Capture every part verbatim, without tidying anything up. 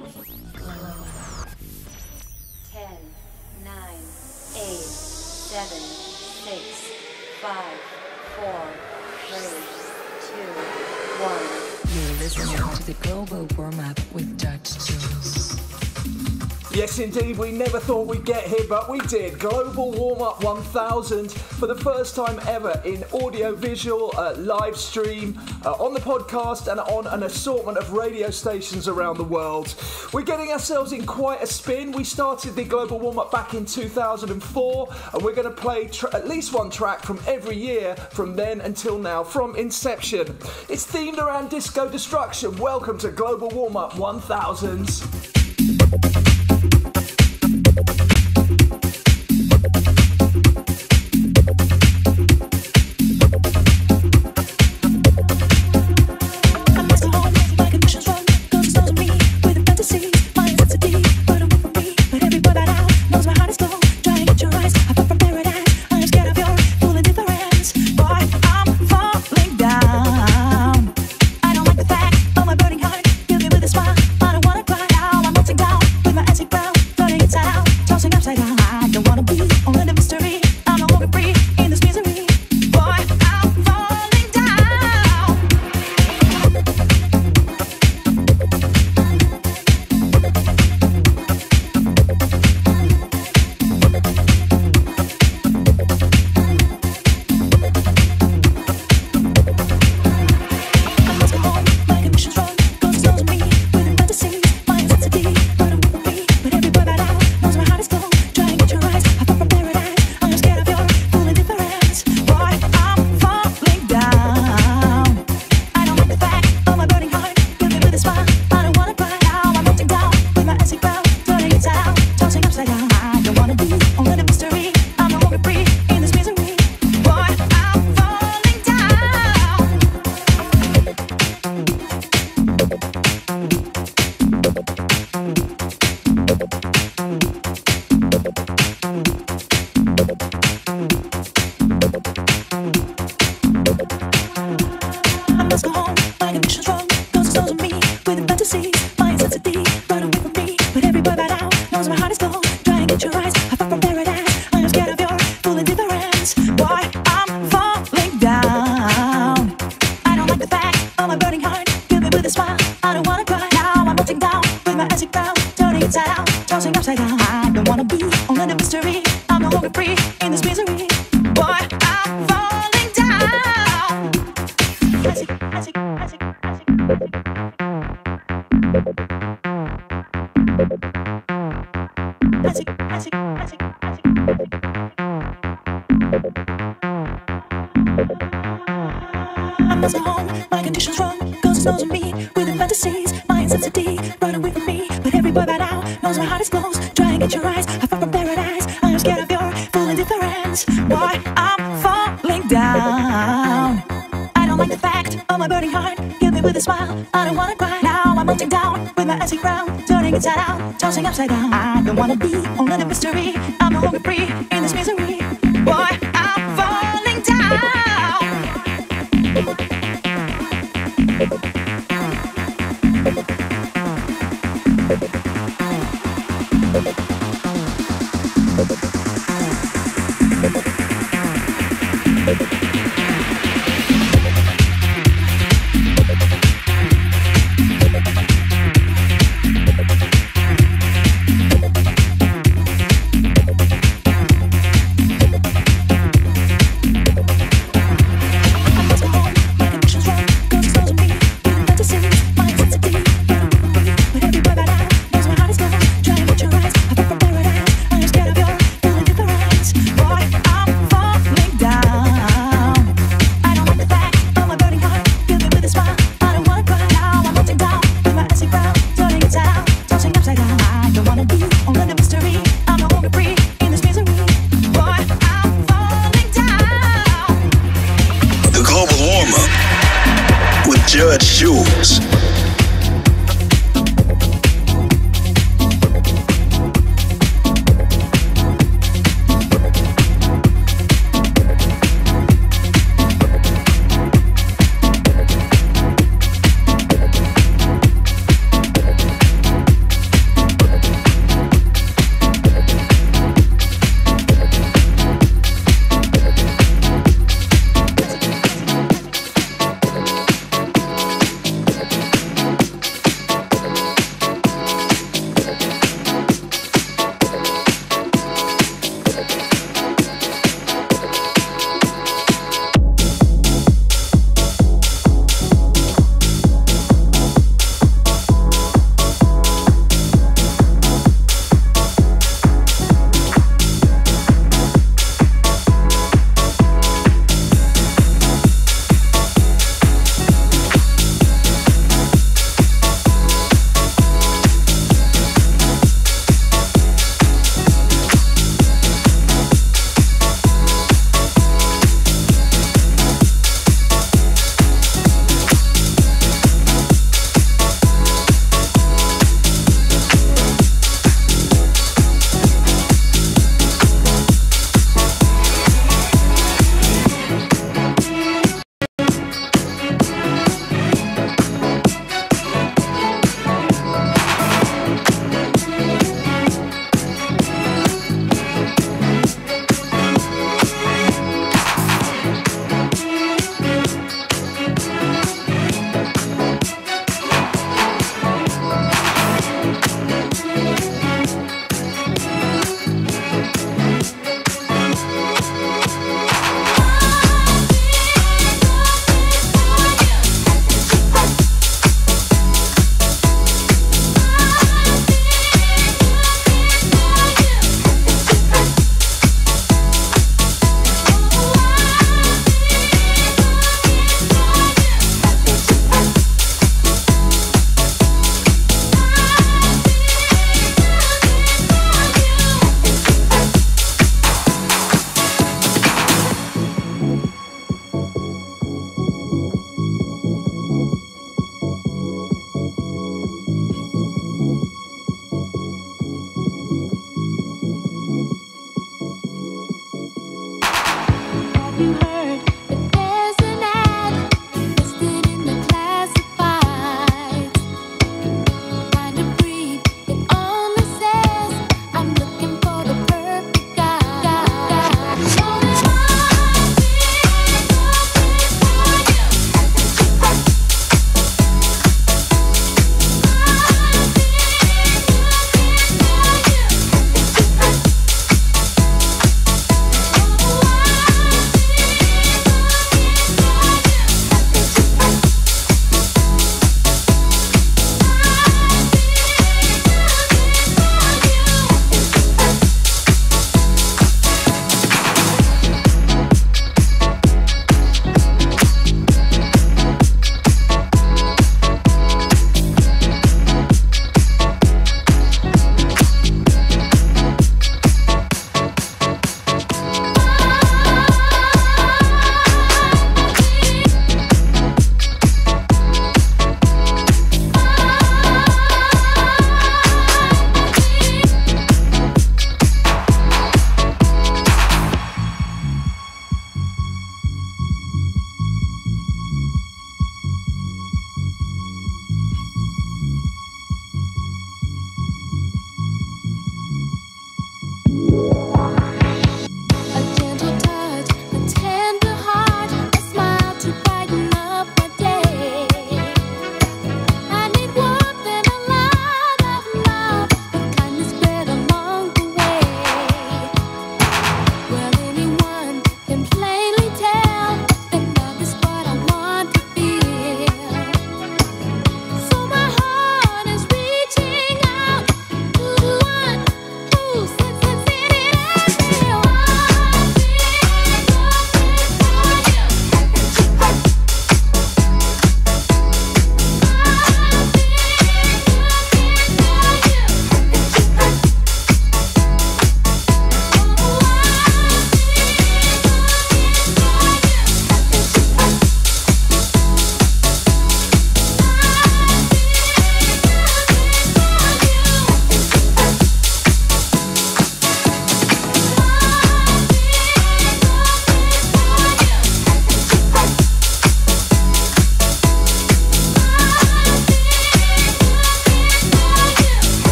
ten, nine, eight, seven, six, five, four, three, two, one. You're listening to the Global Warm-Up with Judge Jules. Yes, indeed, we never thought we'd get here, but we did. Global Warm-Up one thousand for the first time ever in audio-visual, uh, live stream, uh, on the podcast and on an assortment of radio stations around the world. We're getting ourselves in quite a spin. We started the Global Warm-Up back in two thousand four, and we're going to play tra- at least one track from every year from then until now, from inception. It's themed around disco destruction. Welcome to Global Warm-Up one thousand. Tossing upside down. I don't wanna be only the mystery. I'm no longer free in this misery. Boy, I'm falling down.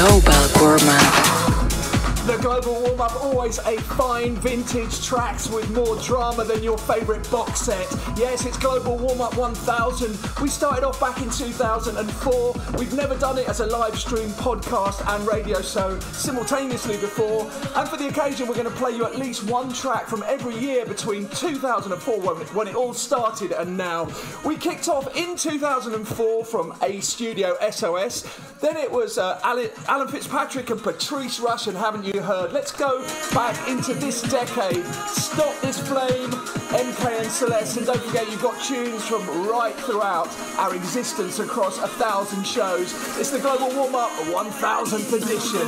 Global Warm-Up. The Global Warm-Up, always a fine vintage tracks with more drama than your favourite box set. Yes, it's Global Warm-Up one thousand. We started off back in two thousand four. We've never done it as a live stream podcast and radio show simultaneously before. And for the occasion, we're going to play you at least one track from every year between two thousand four, when it, when it all started, and now. We kicked off in two thousand four from A Studio S O S. Then it was uh, Alan, Alan Fitzpatrick and Patrice Rush and Haven't You Heard. Let's go back into this decade. Stop This Flame, M K and Celeste. And don't forget, you've got tunes from right throughout our existence across a thousand shows. It's the Global Warm-Up one thousandth edition.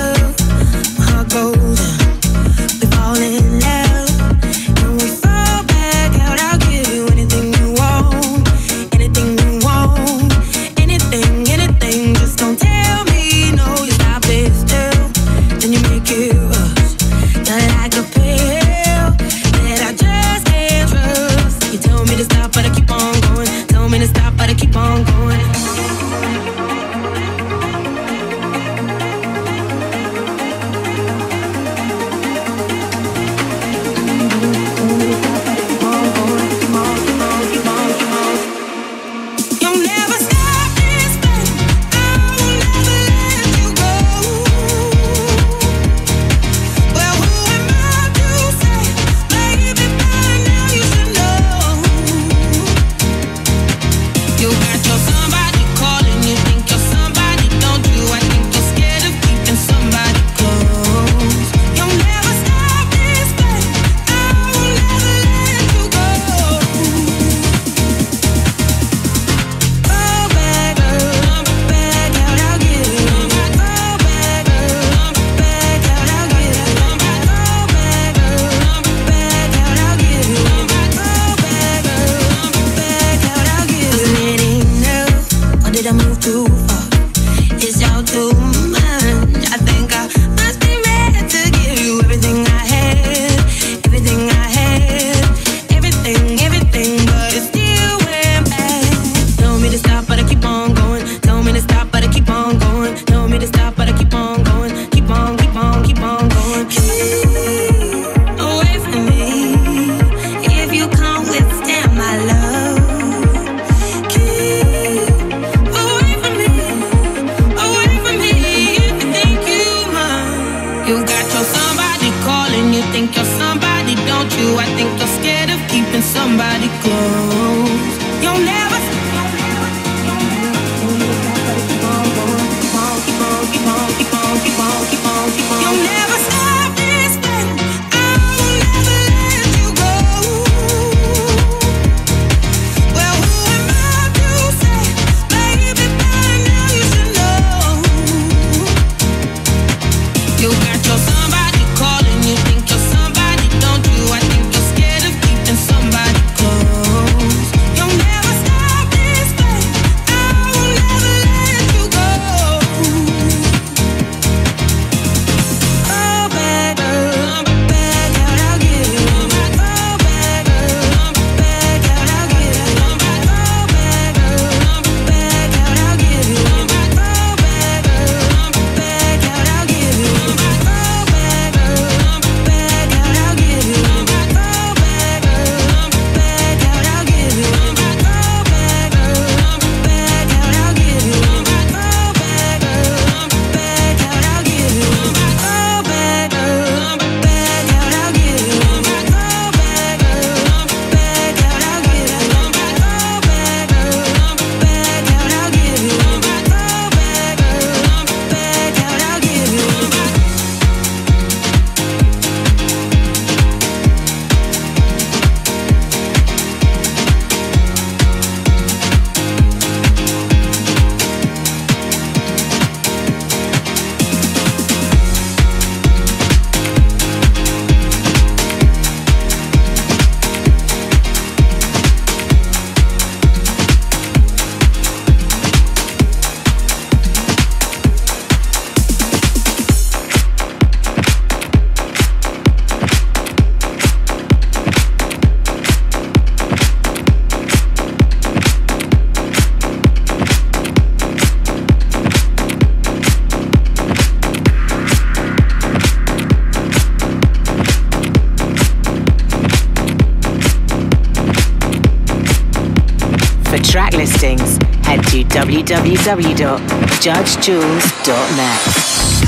My heart goes down, we fall in love, and we fall back out. I'll give you anything you want, anything you want, anything, anything. Just don't tell me no, you stop it still, then you make it rush. You're like a pill that I just can't trust. You tell me to stop, but I keep on going. Tell me to stop, but I keep on going. Somebody, don't you? I think you're scared of keeping somebody close. track listings, head to w w w dot judge jules dot net.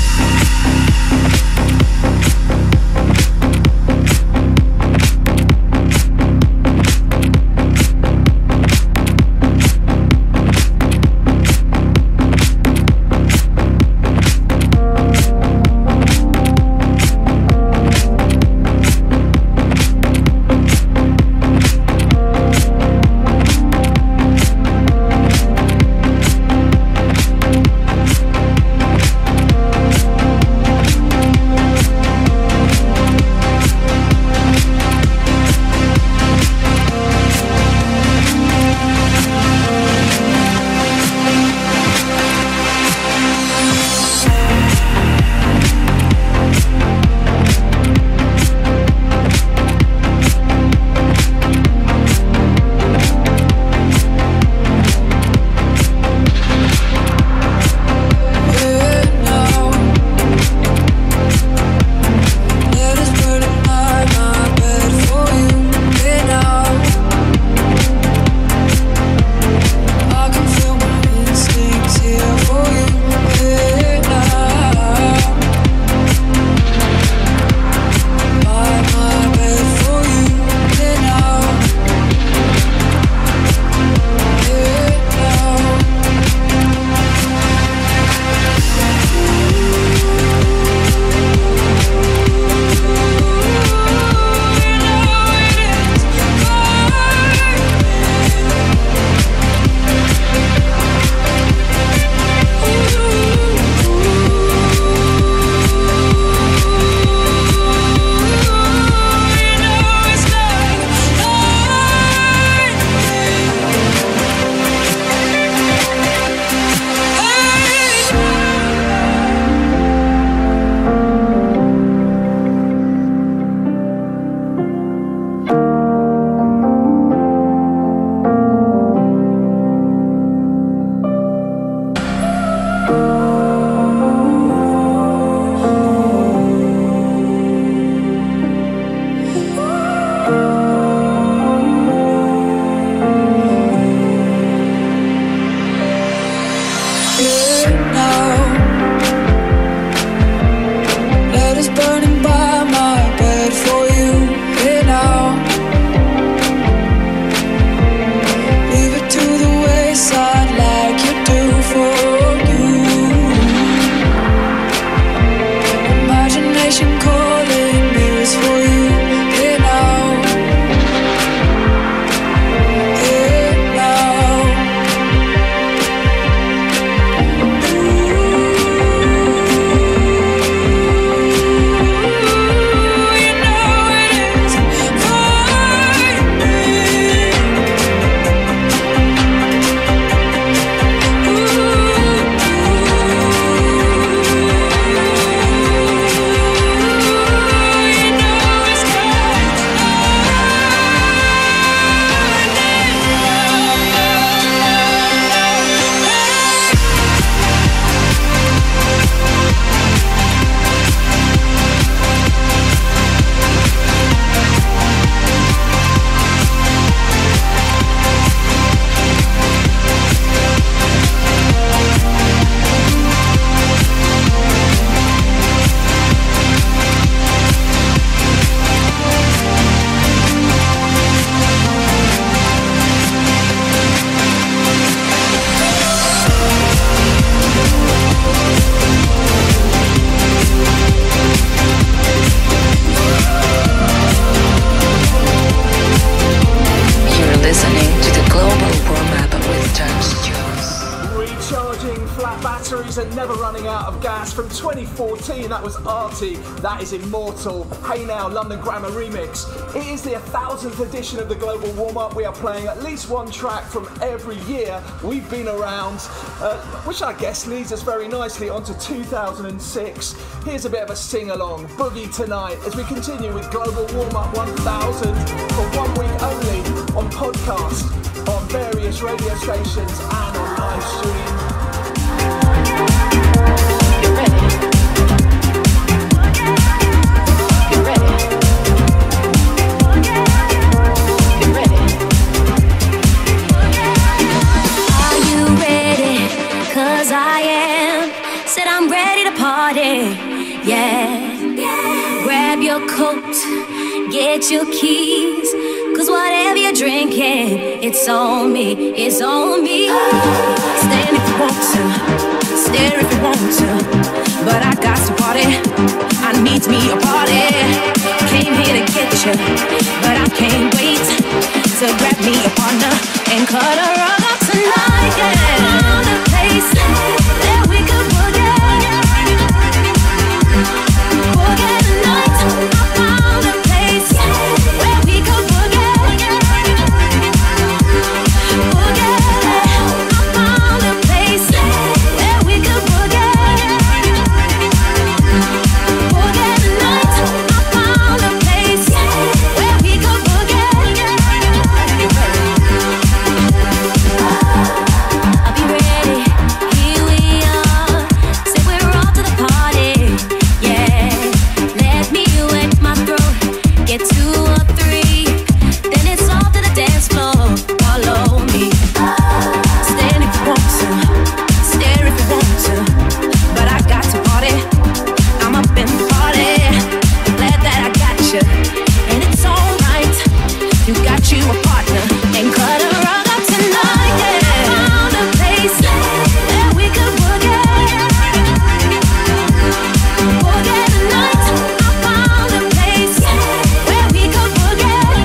And never running out of gas from twenty fourteen. That was Artie. That is Immortal. Hey Now, London Grammar remix. It is the one thousandth edition of the Global Warm-Up. We are playing at least one track from every year we've been around, uh, which I guess leads us very nicely onto two thousand six. Here's a bit of a sing-along, Boogie Tonight, as we continue with Global Warm-Up one thousand for one week only on podcast, on various radio stations and on live stream. You ready? You ready? You ready? I am. Said I'm ready to party, yeah. Grab your coat, get your keys, cause whatever you're drinking, it's on me, it's on me. Stand if you want to, stare if you want to, but I got to party, I need me a party. Came here to get you, but I can't wait to grab me a partner and cut a rug up tonight, yeah. Found a place that we could forget, forget the night. I found a place where we could forget, forget. I found a place where we could forget, forget the night. I found a place where we could forget. I'll be ready, here we are. Say we're off to the party, yeah. Let me wet my throat, get two or three, then it's off to the dance floor. Follow me. Stand if you want to, stare if you want to, but I got to party. I'm up in the party. I'm glad that I got you, and it's alright. You got you a partner, and cut a rug up tonight, yeah. Found a place that we could forget, forget the night. I found a place where we could forget,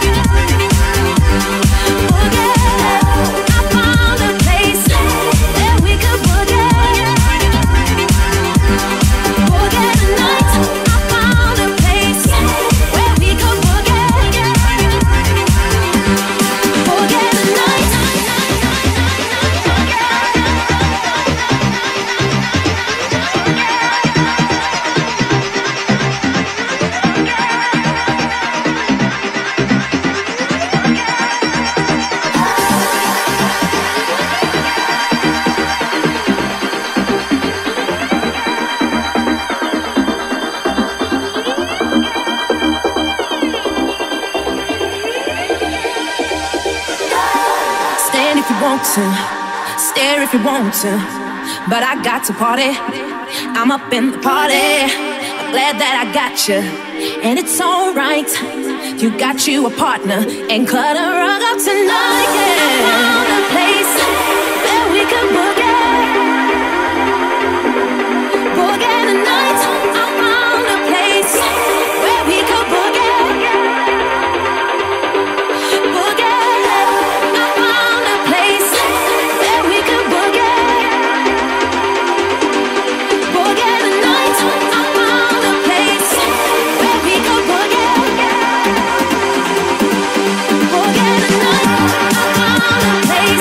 forget. I found a place that we could forget, forget the night. I found a place where we could forget, forget the night. Stand if you want to, stare if you want to, but I got to party. I'm up in the party. I'm glad that I got you, and it's alright. You got you a partner, and cut a rug up tonight, yeah. I found a place that we could forget, forget the night. I found a place where we could forget, forget. I found a place that we could forget, forget the night. I found a place where we could forget, forget the night. I found a place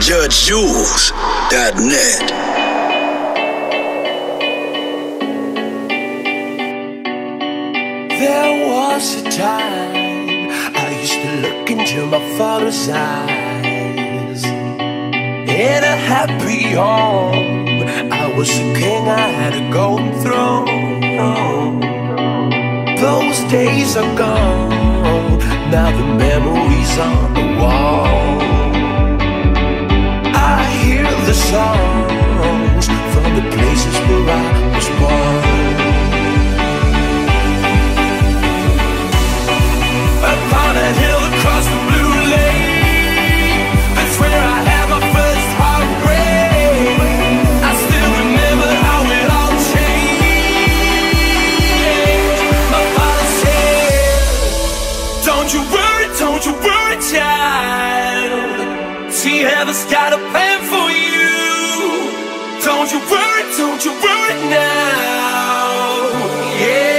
Judge Jules dot net. There was a time I used to look into my father's eyes. In a happy home, I was a king, I had a golden throne. Those days are gone, now the memories on the wall. I hear the songs from the places where I was born. Upon a hill across the blue lake, that's where I had my first heartbreak. I still remember how it all changed. My father said, don't you worry, don't you worry, child. See, heaven's got a plan for you. Don't you worry, don't you worry now. Yeah.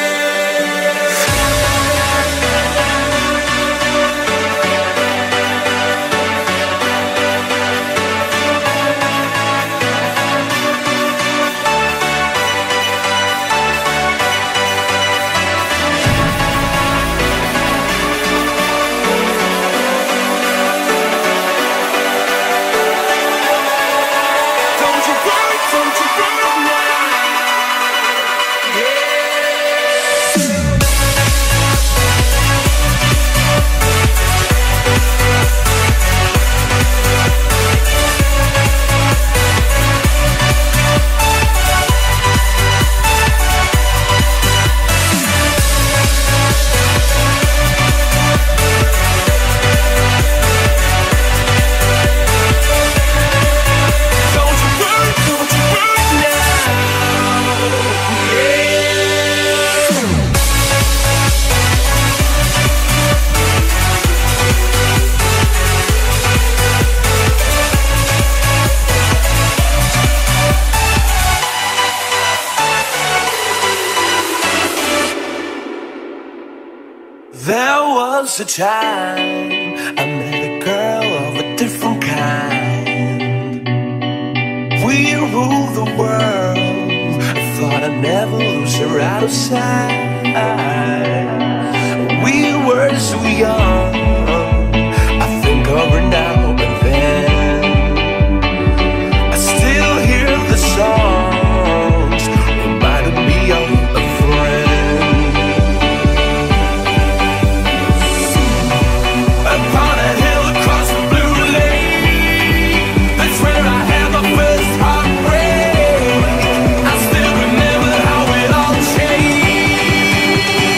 was a time I met a girl of a different kind. We ruled the world. I thought I'd never lose her out of sight. We were so young. I think of her now and then. I still hear the songs reminding me of a friend. Upon a hill across the blue lake, that's where I had my first heartbreak. I still remember how it all changed.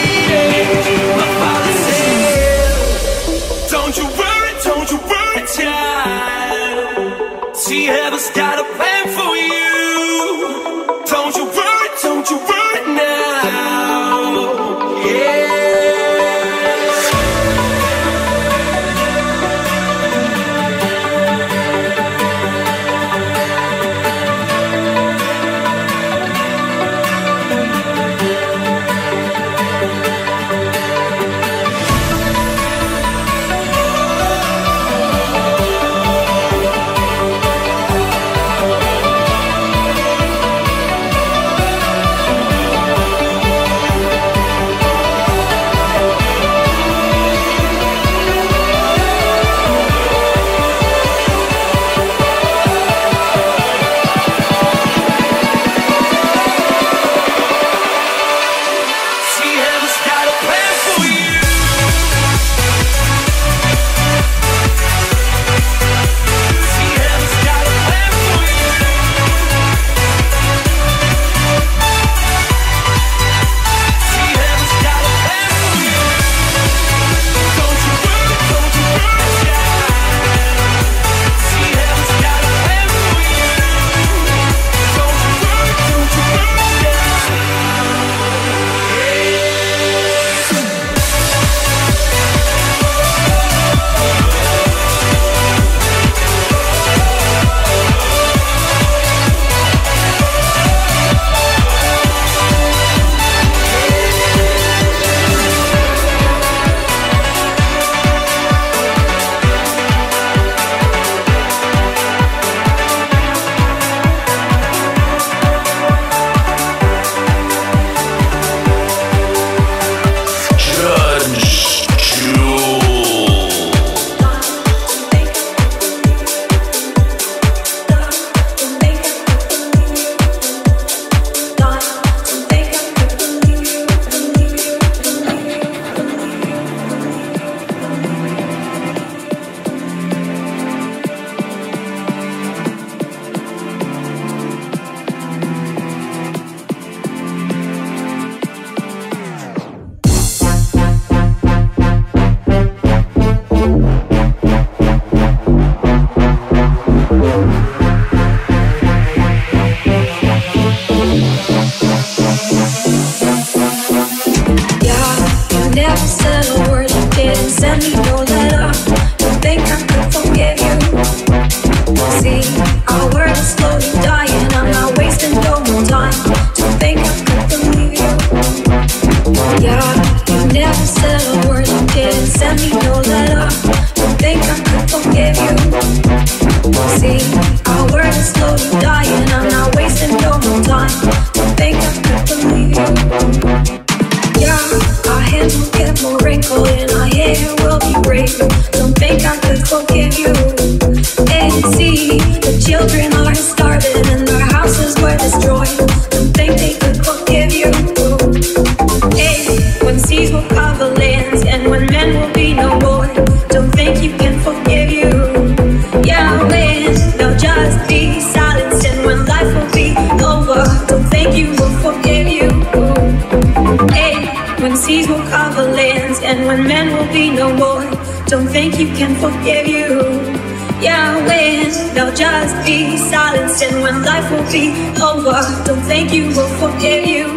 never said a word, you didn't send me no letter. Don't think I could forgive you. See, our word is slowly dying, I'm not wasting no more time. Don't think I could believe you. Yeah, our hands will get more wrinkled and our hair will be gray. Don't think I could forgive you. And see, the children are starving and their houses were destroyed. Don't think they could forgive you. Hey, when seas will cover lands and when men will be no more. Don't think you can forgive you. Yeah, when they'll just be silenced and when life will be over. Don't think you will forgive you. Hey, when seas will cover lands and when men will be no more. Don't think you can forgive you. Yeah, when they'll just be silenced and when life will be over. Don't think you will forgive you.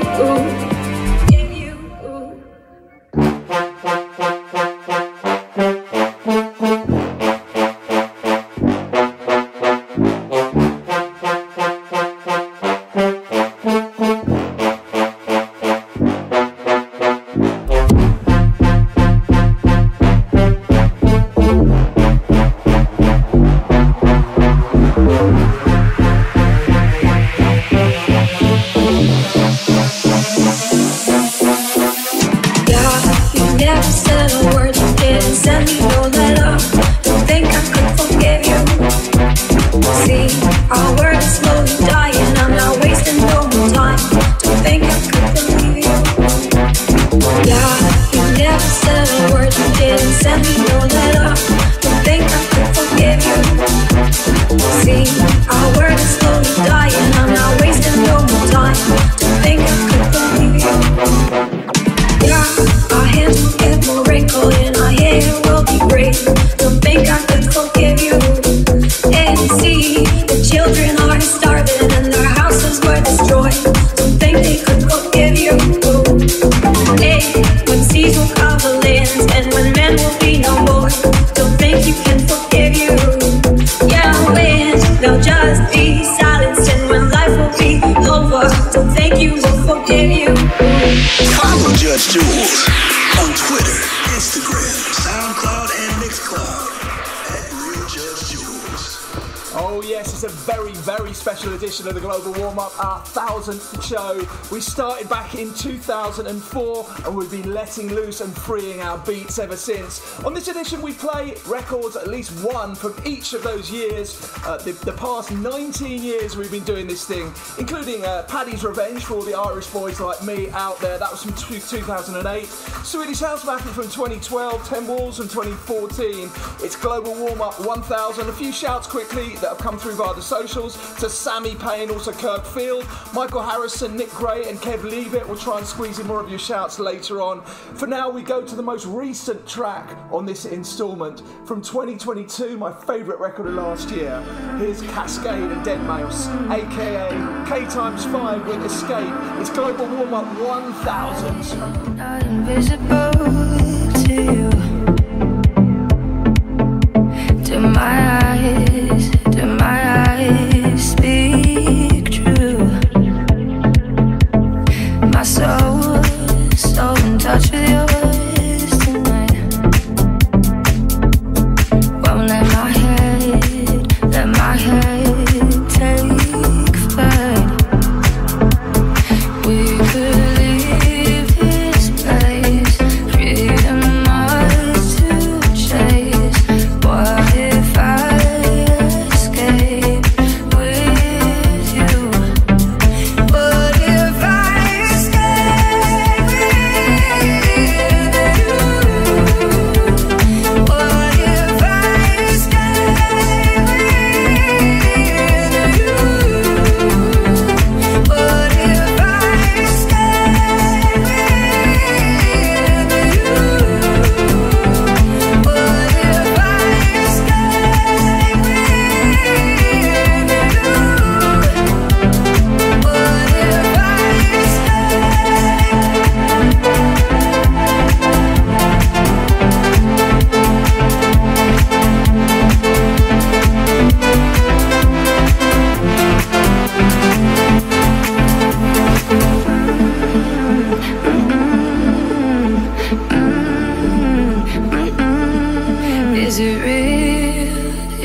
Of the Global Warm-Up, our thousandth show. We started back in two thousand four and we've been letting loose and freeing our beats ever since. On this edition we play records, at least one from each of those years. Uh, the, the past nineteen years we've been doing this thing, including uh, Paddy's Revenge for all the Irish boys like me out there. That was from two thousand eight. Swedish House Battle from twenty twelve. Ten Walls from twenty fourteen. It's Global Warm-Up one thousand. A few shouts quickly that have come through via the socials to Sammy Payne, also Kirk Field, Michael Harrison, Nick Gray and Kev Leavitt. We'll try and squeeze in more of your shouts later on. For now we go to the most recent track on this instalment from twenty twenty-two, my favourite record of last year. Here's Cascade and Dead Mouse, aka K times five with Escape. It's Global Warm-Up one thousand. Not invisible to you. Do my eyes, do my eyes speak true? My soul, so in touch with yours tonight. Won't let my head, let my head take flight. We could leave this place, freedom ours to chase. What if I escape with you? What if I escape with you?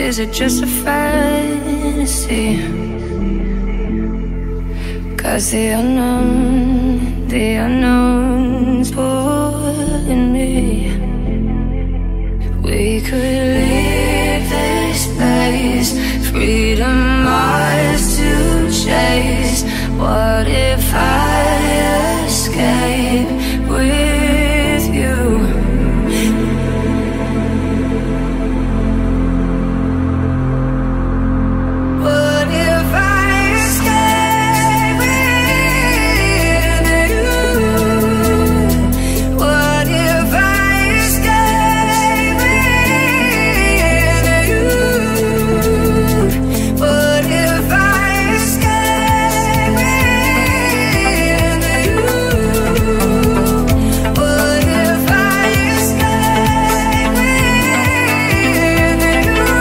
is it just a fantasy? 'Cause the unknown, the unknown's pulling me. We could leave this place, freedom ours to chase. What if I escape with you? What if I escape with you? What if I escape with you? What if I escape with you? What if I escape with you?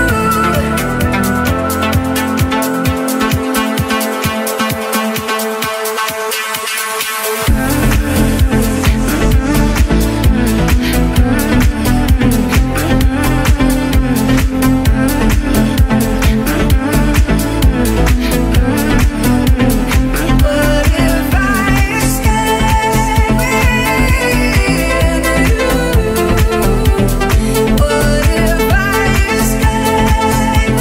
What if I escape with you? What if I escape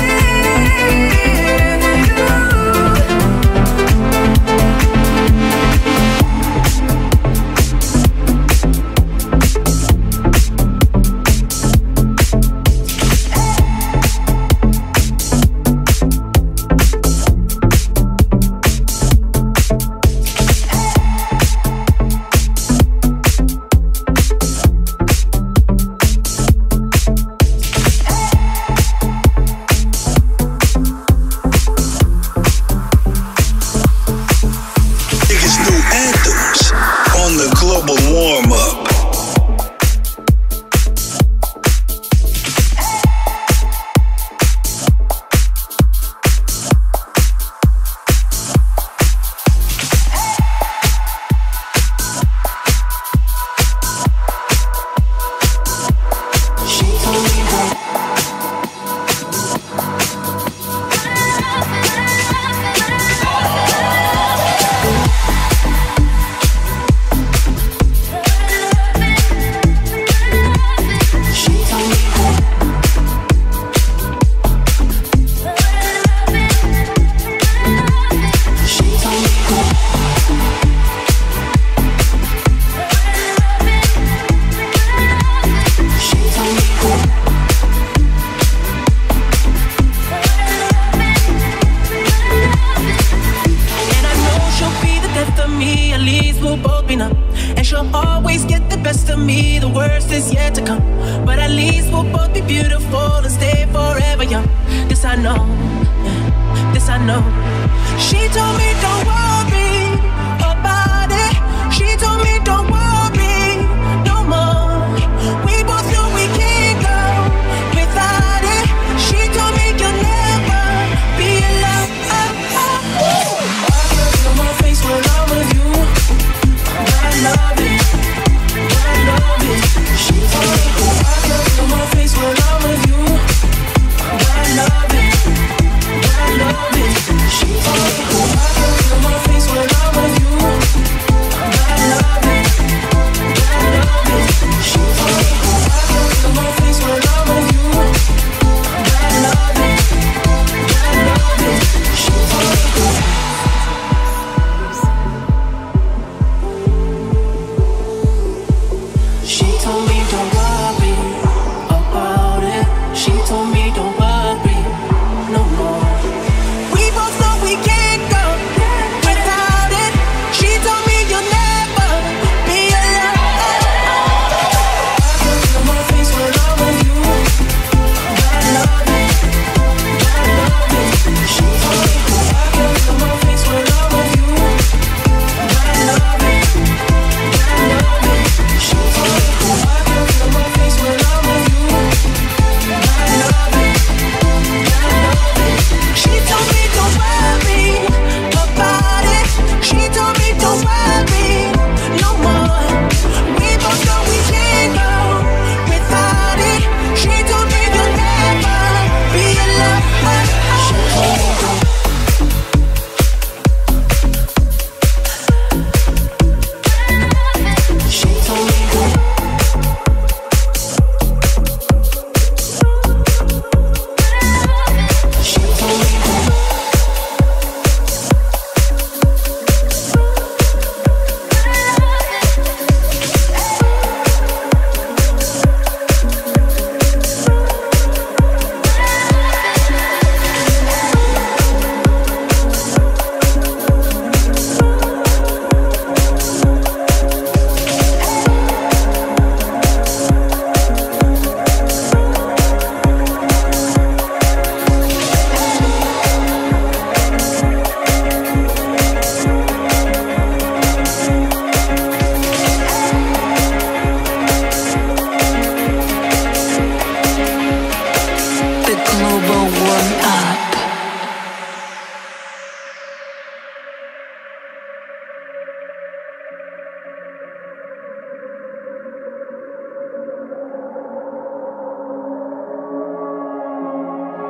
Biggest new anthems on the global warm up. She told me that she told me that she told me that she told me that And I know she'll be the death of me, at least we'll both be numb. And she'll always get the best of me, the worst is yet to come. But at least we'll both be beautiful and stay forever young. This I know, yeah, this I know. She told me don't worry about it. She told me don't worry no more. We both know we can't go without it. She told me you'll never be alone. Oh, oh, oh. I can feel my face when I'm with you. I love it, I love it. She told me I can feel my face when I'm with you. I love it, I love it. She told me I can feel my face when I'm with you. I love it,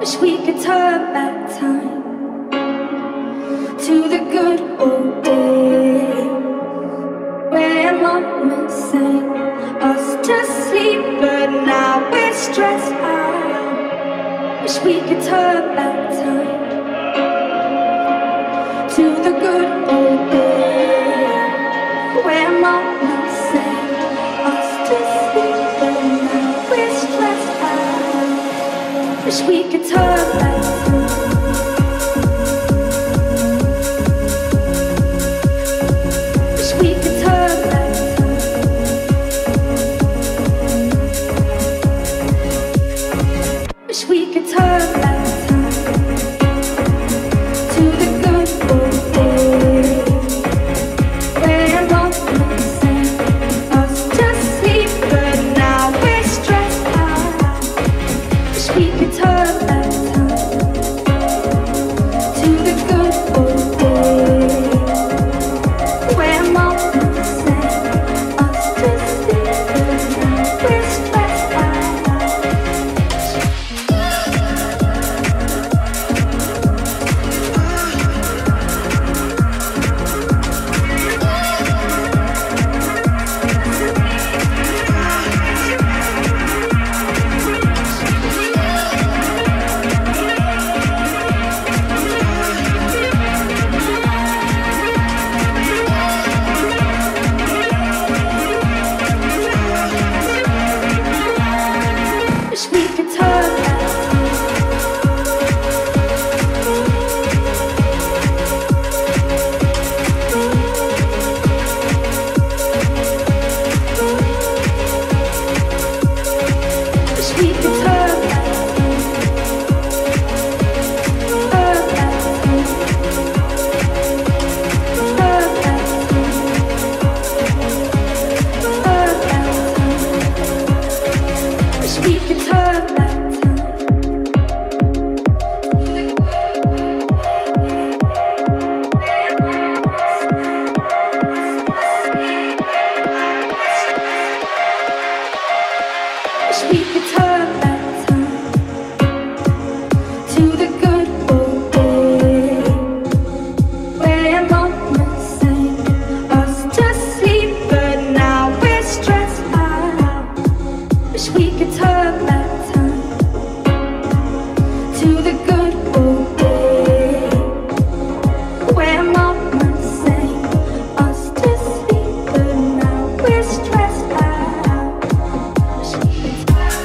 Wish we could turn back time to the good old days when mama sang us to sleep, but now we're stressed out. Wish we could turn back time to the good old days when mama sang us to sleep, but now we're stressed out. Wish we could turn back time. Wish we could turn back time. Wish we could turn back time to the good old days when mama sang us to sleep, but now we're stressed out. Wish we could turn back time to the good old days when mama sang us to sleep, but now we're stressed out. Wish we could turn back Wish we could turn back turn back turn back turn back Wish we could turn back time. Wish we could turn back time to the good old days when mama sang us to sleep, but now we're stressed out. Wish we could turn back time to the good old days when mama sang us to sleep, but now we're stressed out. Wish we could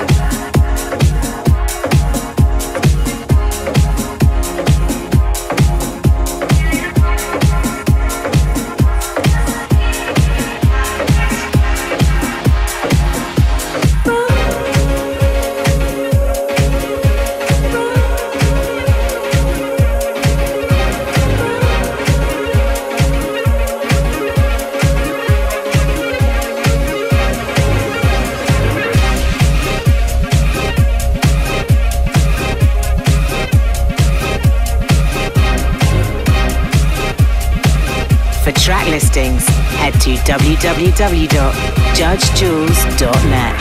For track listings, head to w w w dot judge jules dot net.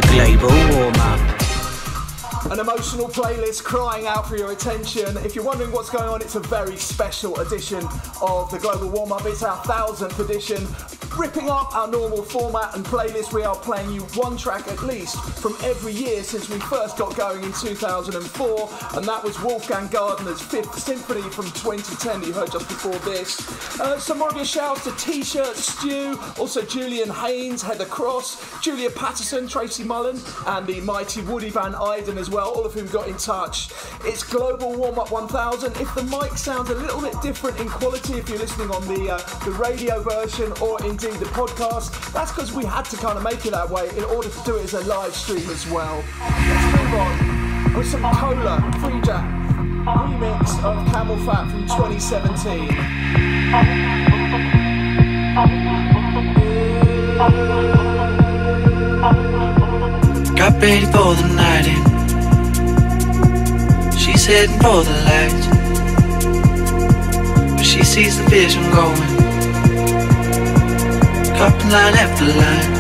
The Global Warm-Up. An emotional playlist crying out for your attention. If you're wondering what's going on, it's a very special edition of the Global Warm-Up. It's our thousandth edition. Ripping up our normal format and playlist, we are playing you one track at least from every year since we first got going in two thousand four, and that was Wolfgang Gardner's Fifth Symphony from twenty ten, you heard just before this. Uh, some more of your shouts to T-Shirt Stew, also Julian Haynes, Heather Cross, Julia Patterson, Tracy Mullen, and the mighty Woody Van Eyden as well, all of whom got in touch. It's Global Warm-Up one thousand. If the mic sounds a little bit different in quality, if you're listening on the, uh, the radio version or indeed the podcast, that's because we had to kind of make it that way in order to do it as a live stream as well. Let's move on with some Cola Free Jack remix of Camel Fat from twenty seventeen. Got ready for the night in. She's heading for the light, but she sees the vision going. Up line after line.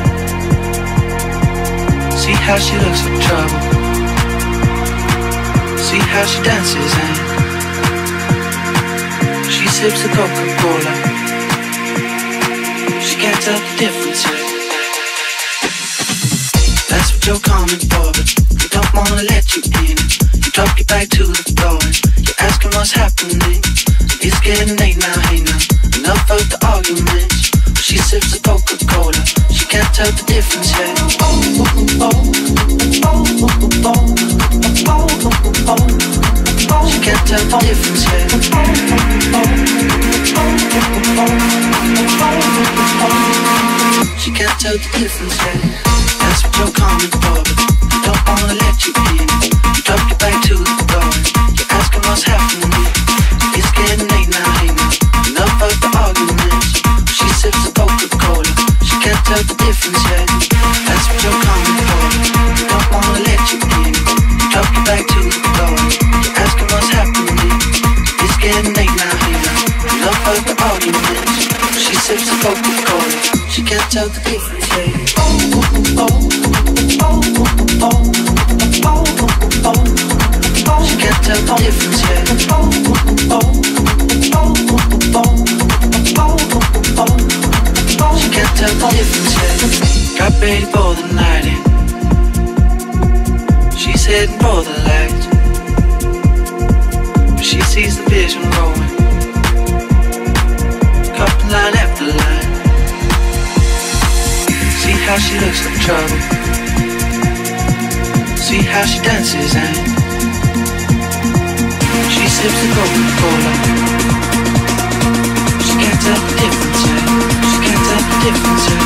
See how she looks like trouble. See how she dances and she sips the Coca-Cola. She can't tell the difference yet. That's what you're coming for, but we don't wanna let you in. You drop your back to the floor and you're asking what's happening. It's getting late now, hey now. Enough of the arguments. She sips the Coca-Cola. She can't tell the difference yet. She can't tell the difference yet. She can't tell the difference yet. That's what you're coming for, but I don't wanna let you in. You drop your back to the door. You're asking what's happening. It's getting late now, hey now. Enough of the arguments. She sips the Coca-Cola. She can't tell the difference yet. That's what you're coming for. We don't wanna let you in. You drop your back to the floor. You're asking what's happening. It's getting late now, hey now. Enough of the arguments. She sips the Coca-Cola. She can't tell the difference yet. She can't tell the difference yet. She can't tell the difference yet. Got ready for the night in. She's heading for the light, but she sees the vision going. Couple line after line. See how she looks like trouble. See how she dances and she sips the Coca-Cola. She can't tell the difference yet. She can't tell the difference yet.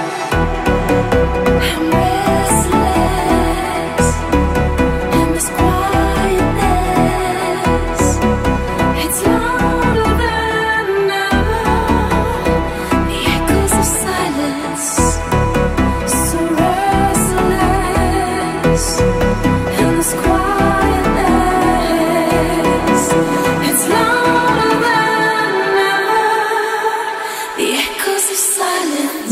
I'm restless in this quiet.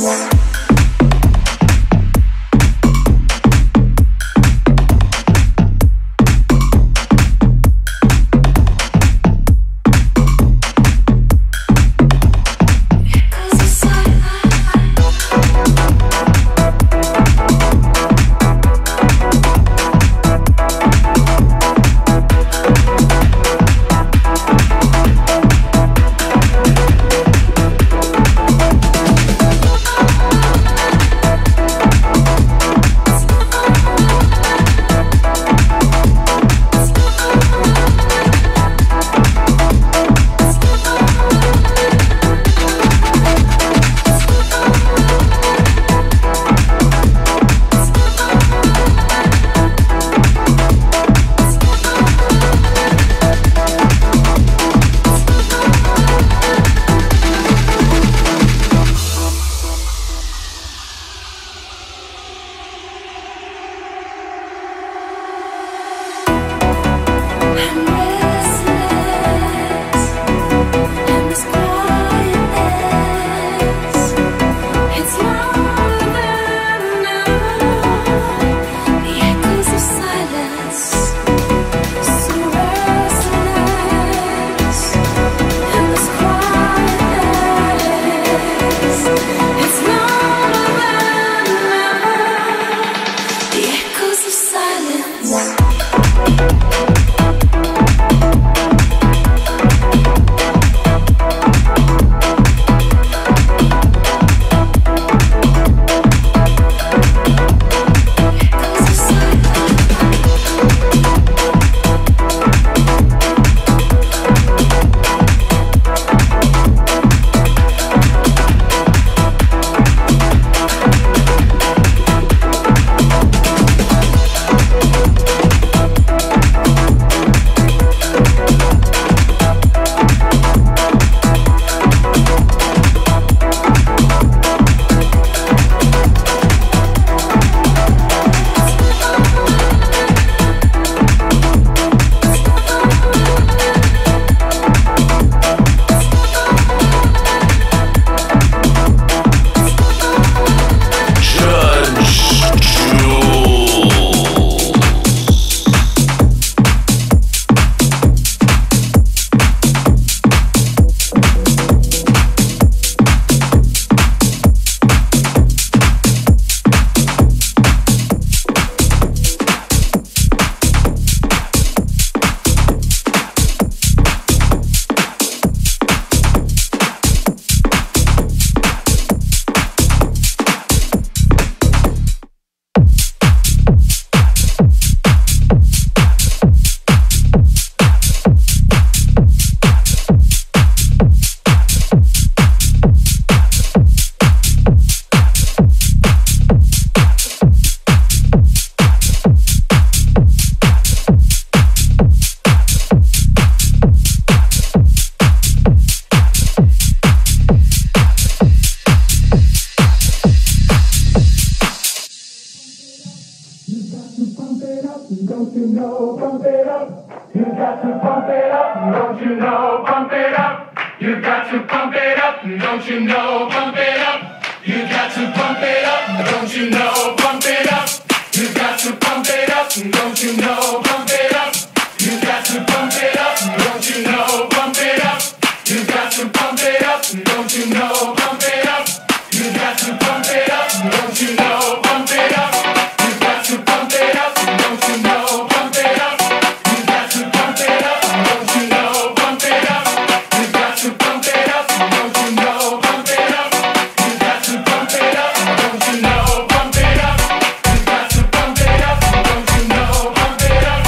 Don't you know, pump it up. You got to pump it up. Don't you know, pump it up. You got to pump it up. Don't you know, pump it up. You got to pump it up. Don't you know, pump it up. You got to pump it up. Don't you know, pump it up. You got to pump it up. Don't you know, pump it up. You got to pump it up. Don't you know, pump it up. You got to pump it up. Don't you know, pump it up. You got to pump it up. Don't you know, pump it up. You got to pump it up. Don't you know, pump it up. You got to pump it up. Don't you know, pump it up. You got to pump it up. Don't you know, pump it up. You got to pump it up. Don't you know, pump it up.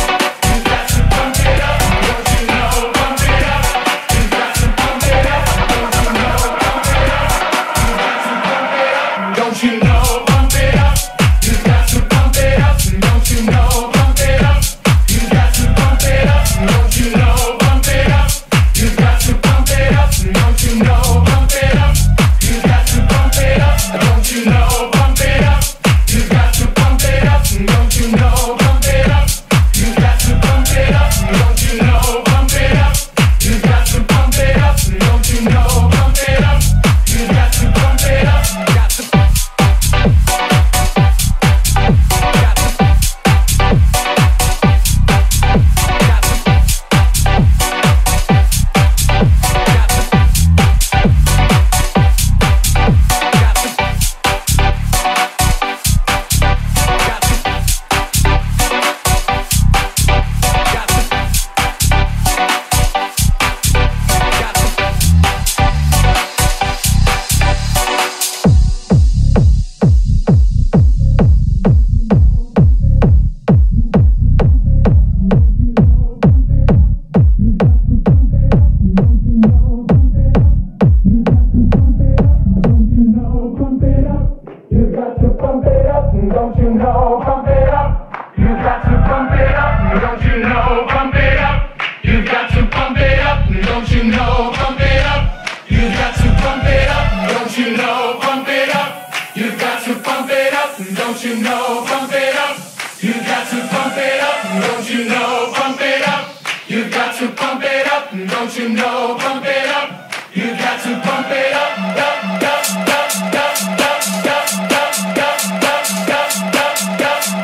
don't you know? Pump it up, you got to pump it up, don't you know? Pump it up, you got to pump it up, don't you know? Pump it up, you got to pump it up, don't you know? Pump it up, you got to pump it up, don't you know? Pump it up, you got to pump it up, don't you know? Pump it up, you got to pump it up, don't you know? Pump it up, you got to pump it up, up, up, up, up, up, up, up, up, up, up, up,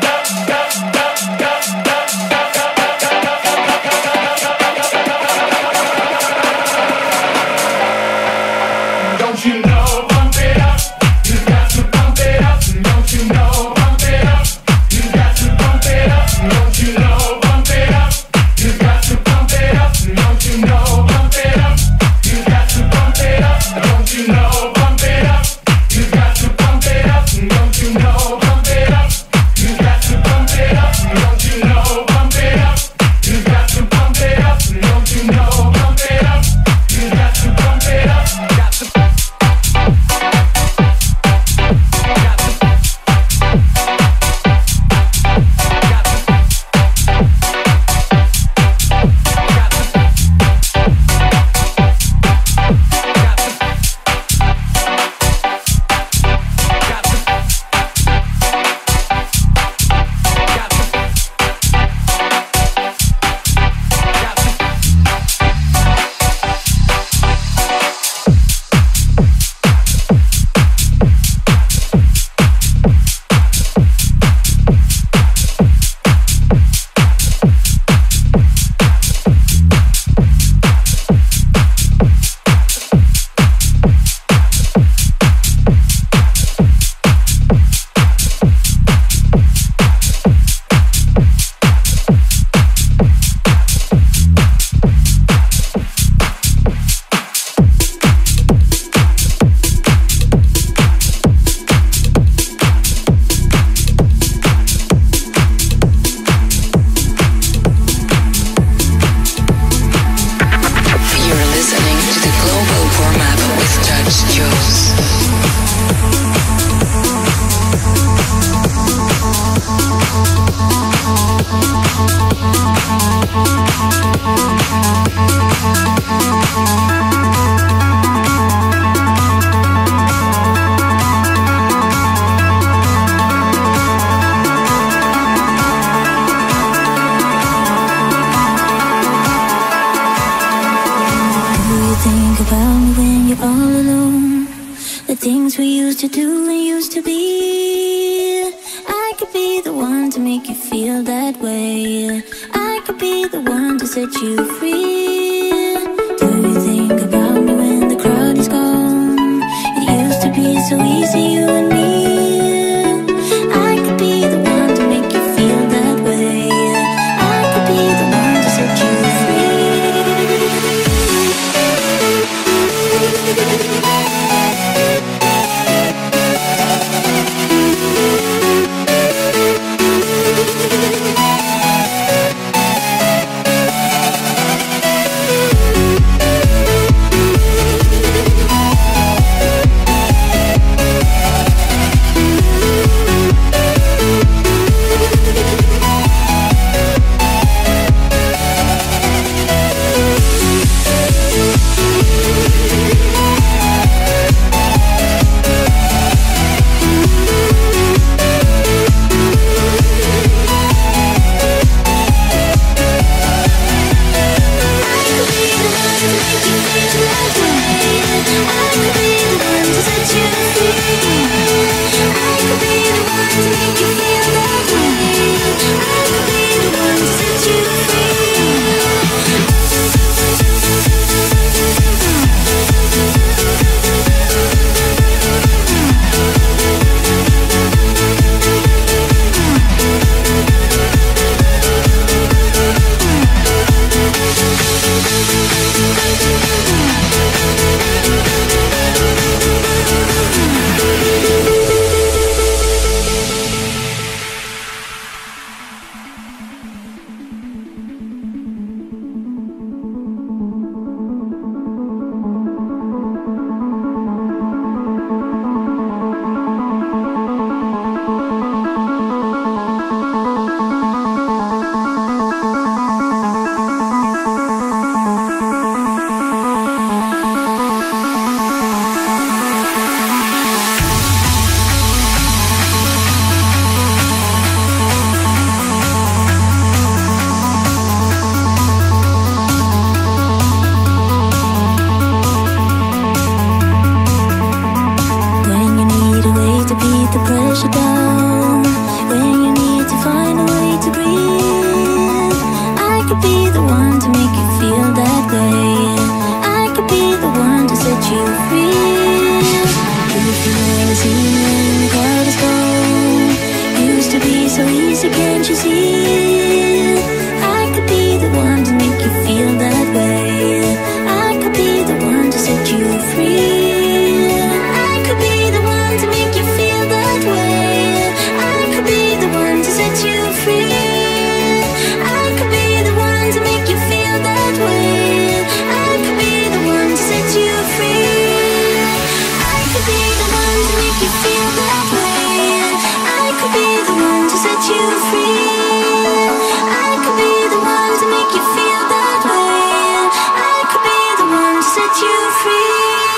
don't you know? Pump it up, you got to pump it up, don't you know? Pump it up, you got to pump it up, don't you know? Pump it up, you got to pump it up, don't you know? Pump it up, you got to pump it up, don't you know? Pump it up, you got to pump it up, don't you know? Pump it up, you got to pump it up, don't you know? Pump it up, you got to pump it up, don't you know? Pump it up, you got to pump it up, got to things we used to do and used to be. I could be the one to make you feel that way. I could be the one to set you free. Do you think about me when the crowd is gone? It used to be so easy, you and me. I could be the one to make you feel that way. I could be the one to set you push you down when you need to find a way to breathe. I could be the one to make you feel that way. I could be the one to set you free. If you never see when the cloud is gone, used to be so easy, can't you see? I could be the one to make you feel that way. I could be the one to set you free. I could be the one to make you feel that way. I could be the one to set you free. I could be the one to make you feel that way. I could be the one to set you free. I could be the one to make you feel that way. I could be the one to set you free. I could be the one to make you feel that way. I could be the one to set you free.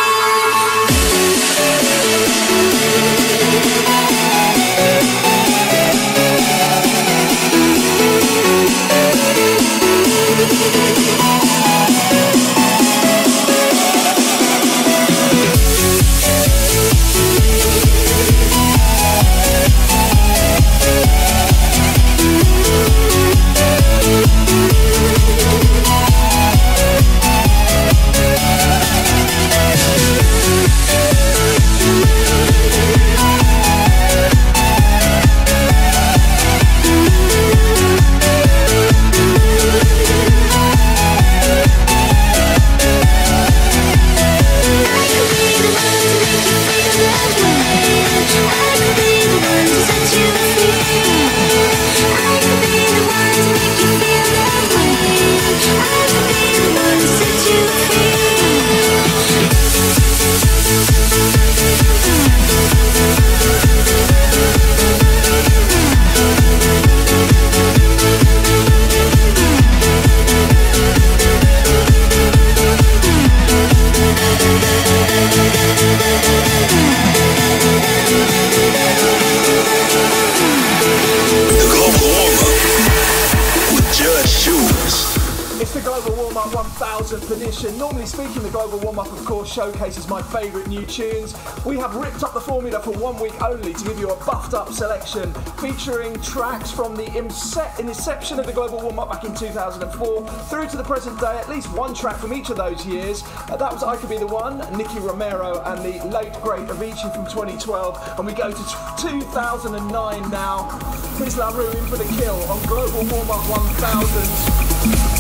Normally speaking, the Global Warm-Up, of course, showcases my favourite new tunes. We have ripped up the formula for one week only to give you a buffed-up selection featuring tracks from the inception of the Global Warm-Up back in two thousand four through to the present day, at least one track from each of those years. Uh, that was I Could Be The One, Nicky Romero, and the late, great Avicii from twenty twelve. And we go to two thousand nine now. Here's La Rue in for the kill on Global Warm-Up one thousand.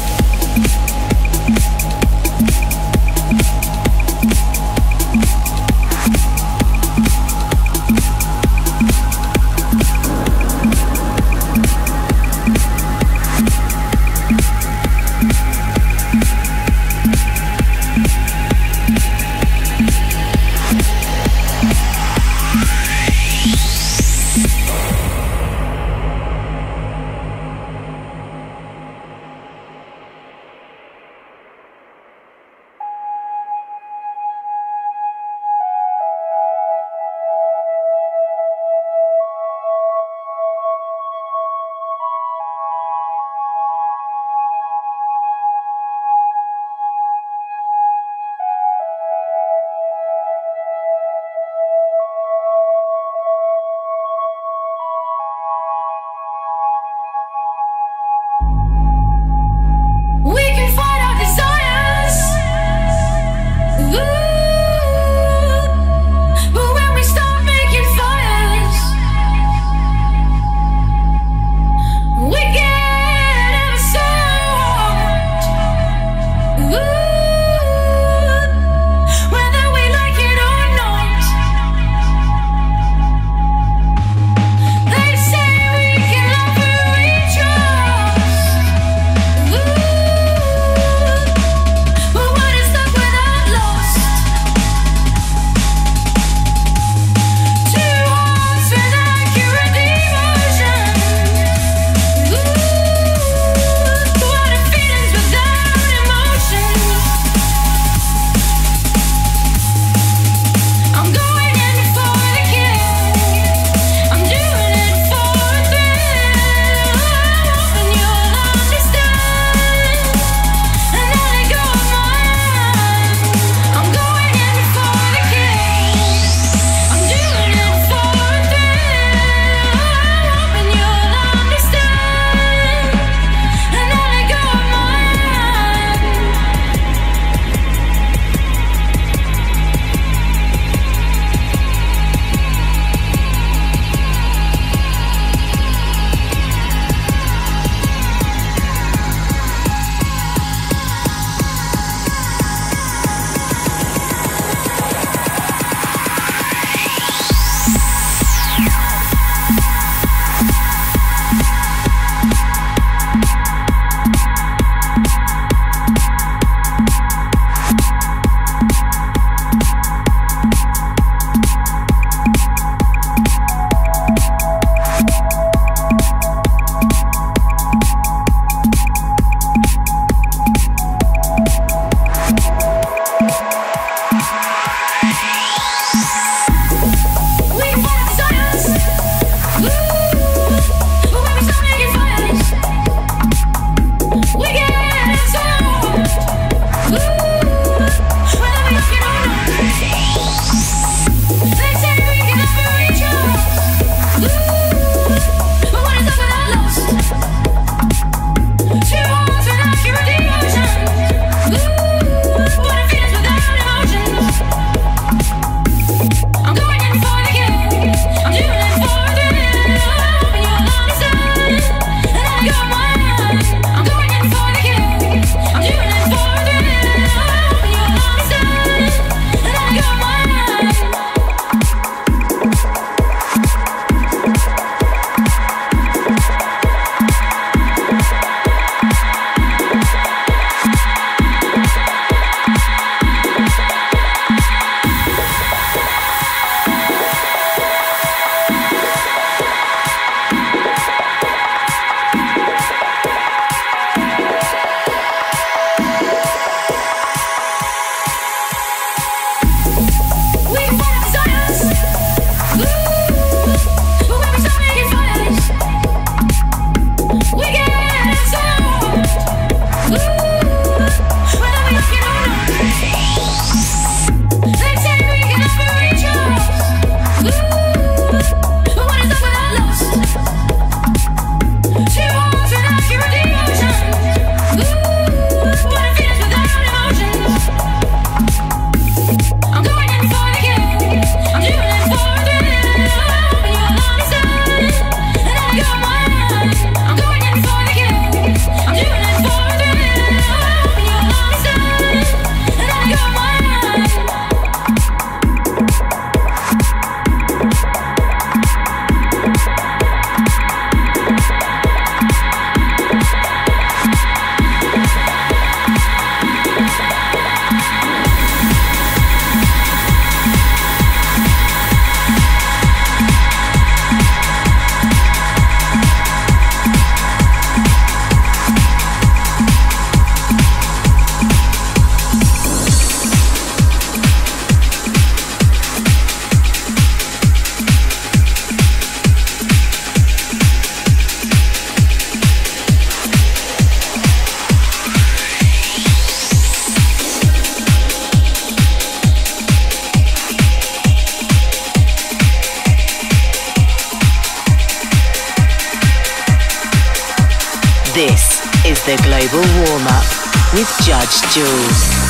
The Global Warm-Up with Judge Jules.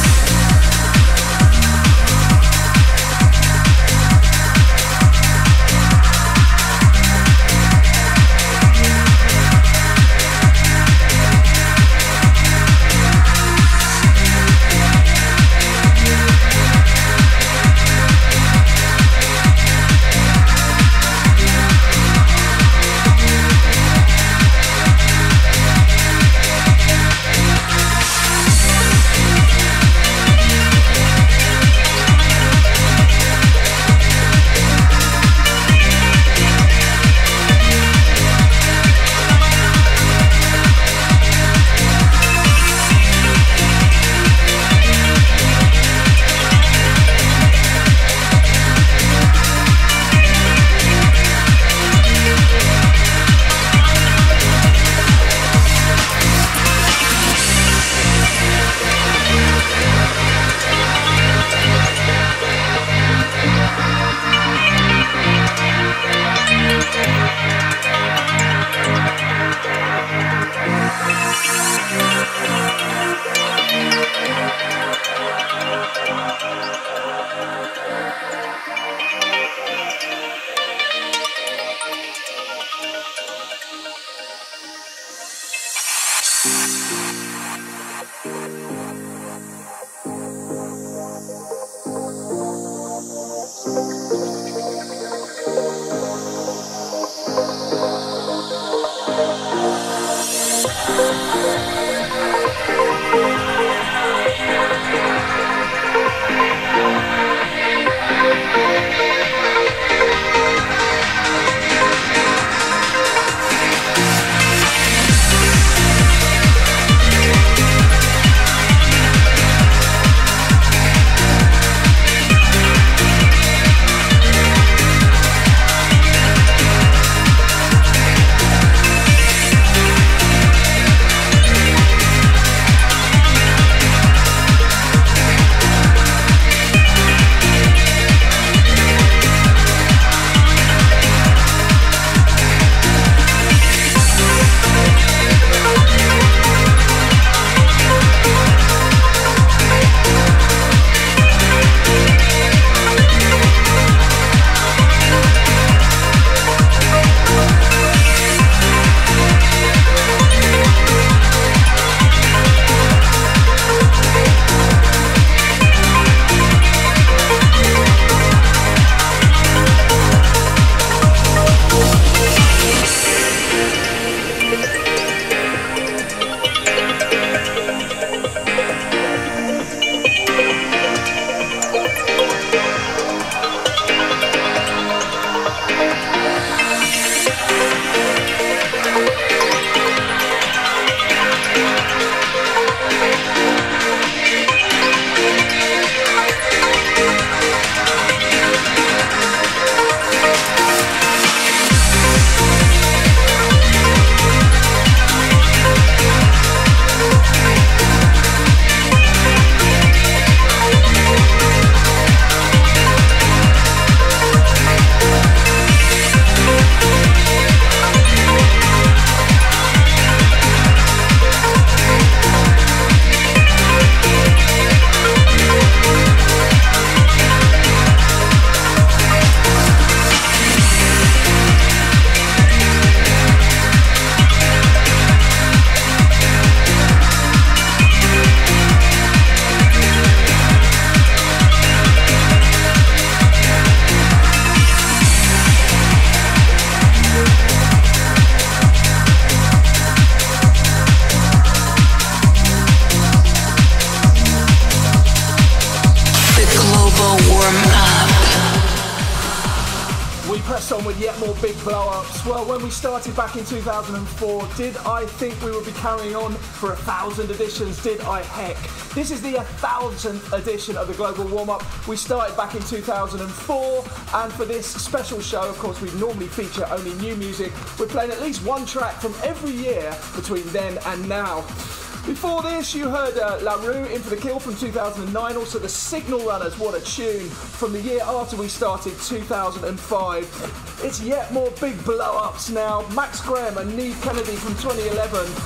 With yet more big blow-ups. Well, when we started back in two thousand four, did I think we would be carrying on for a thousand editions? Did I? Heck. This is the one thousandth edition of the Global Warm-Up. We started back in two thousand four, and for this special show, of course, we normally feature only new music. We're playing at least one track from every year between then and now. Before this, you heard uh, La Rue, In For The Kill from two thousand nine, also the Signal Runners, what a tune, from the year after we started, two thousand five. It's yet more big blow-ups now. Max Graham and Neve Kennedy from twenty eleven.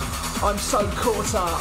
I'm so caught up.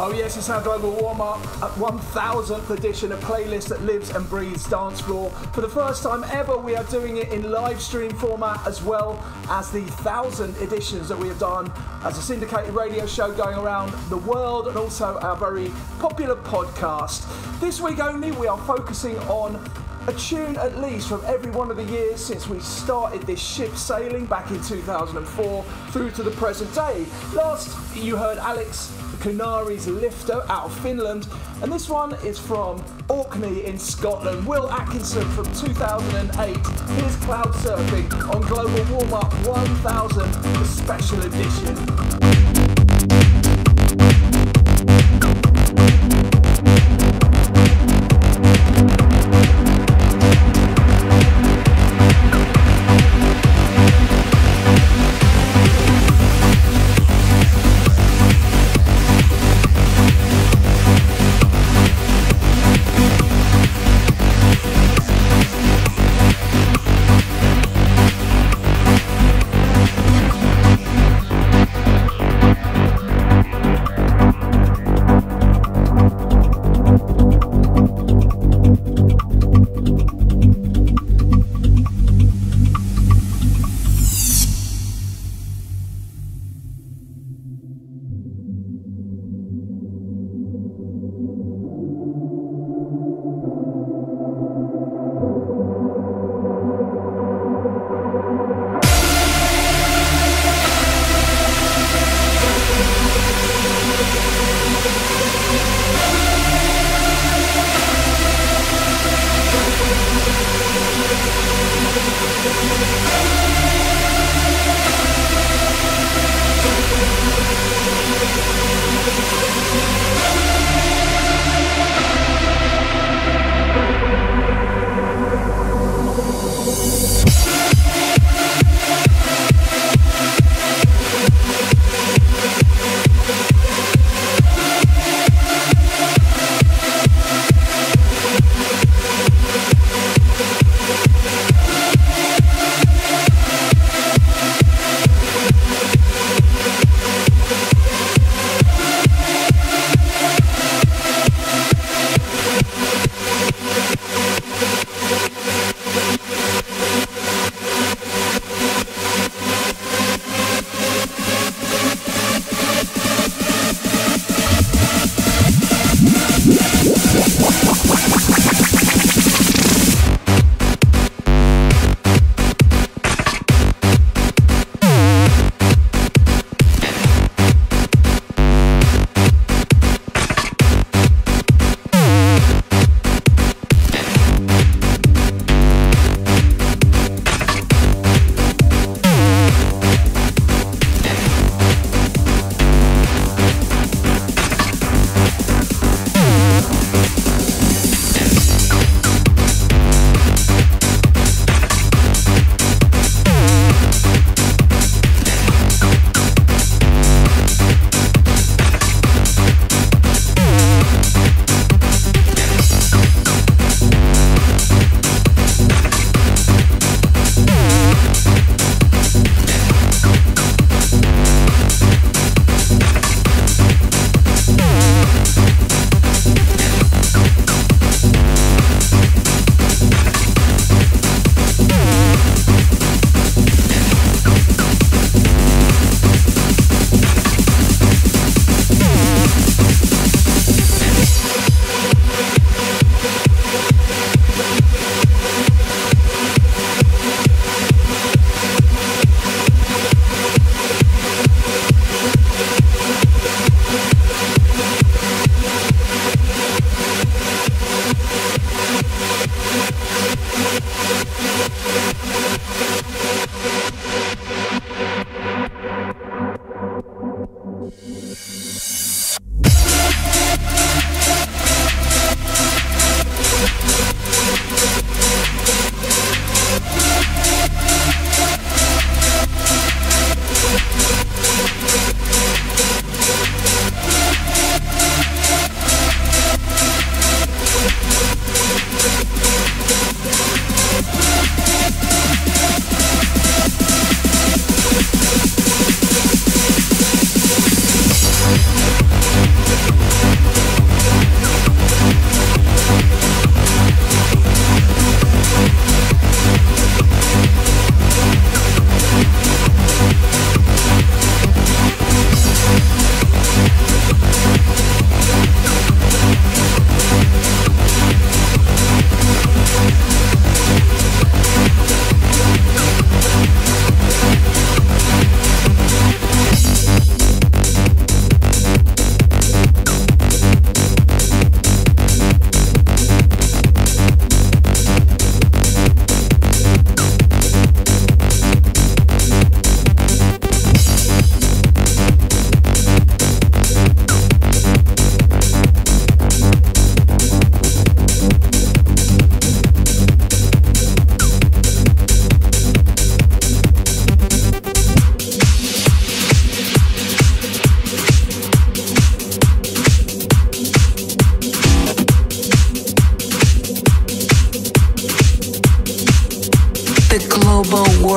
Oh yes, it's our global warm-up at one thousandth edition, a playlist that lives and breathes dance floor. For the first time ever, we are doing it in live stream format as well as the thousand editions that we have done as a syndicated radio show going around the world, and also our very popular podcast. This week only, we are focusing on a tune at least from every one of the years since we started this ship sailing back in two thousand four through to the present day. Last, you heard Alex Kunari's Lifter out of Finland, and this one is from Orkney in Scotland. Will Atkinson from two thousand eight. Here's Cloud Surfing on Global Warm Up one thousand, the special edition.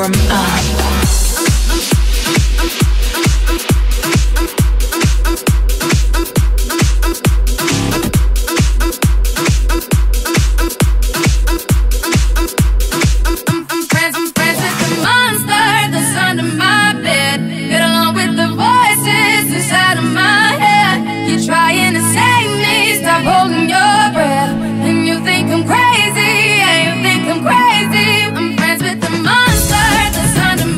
warm up. Crazy, and you think I'm crazy. I'm friends with the monster that's under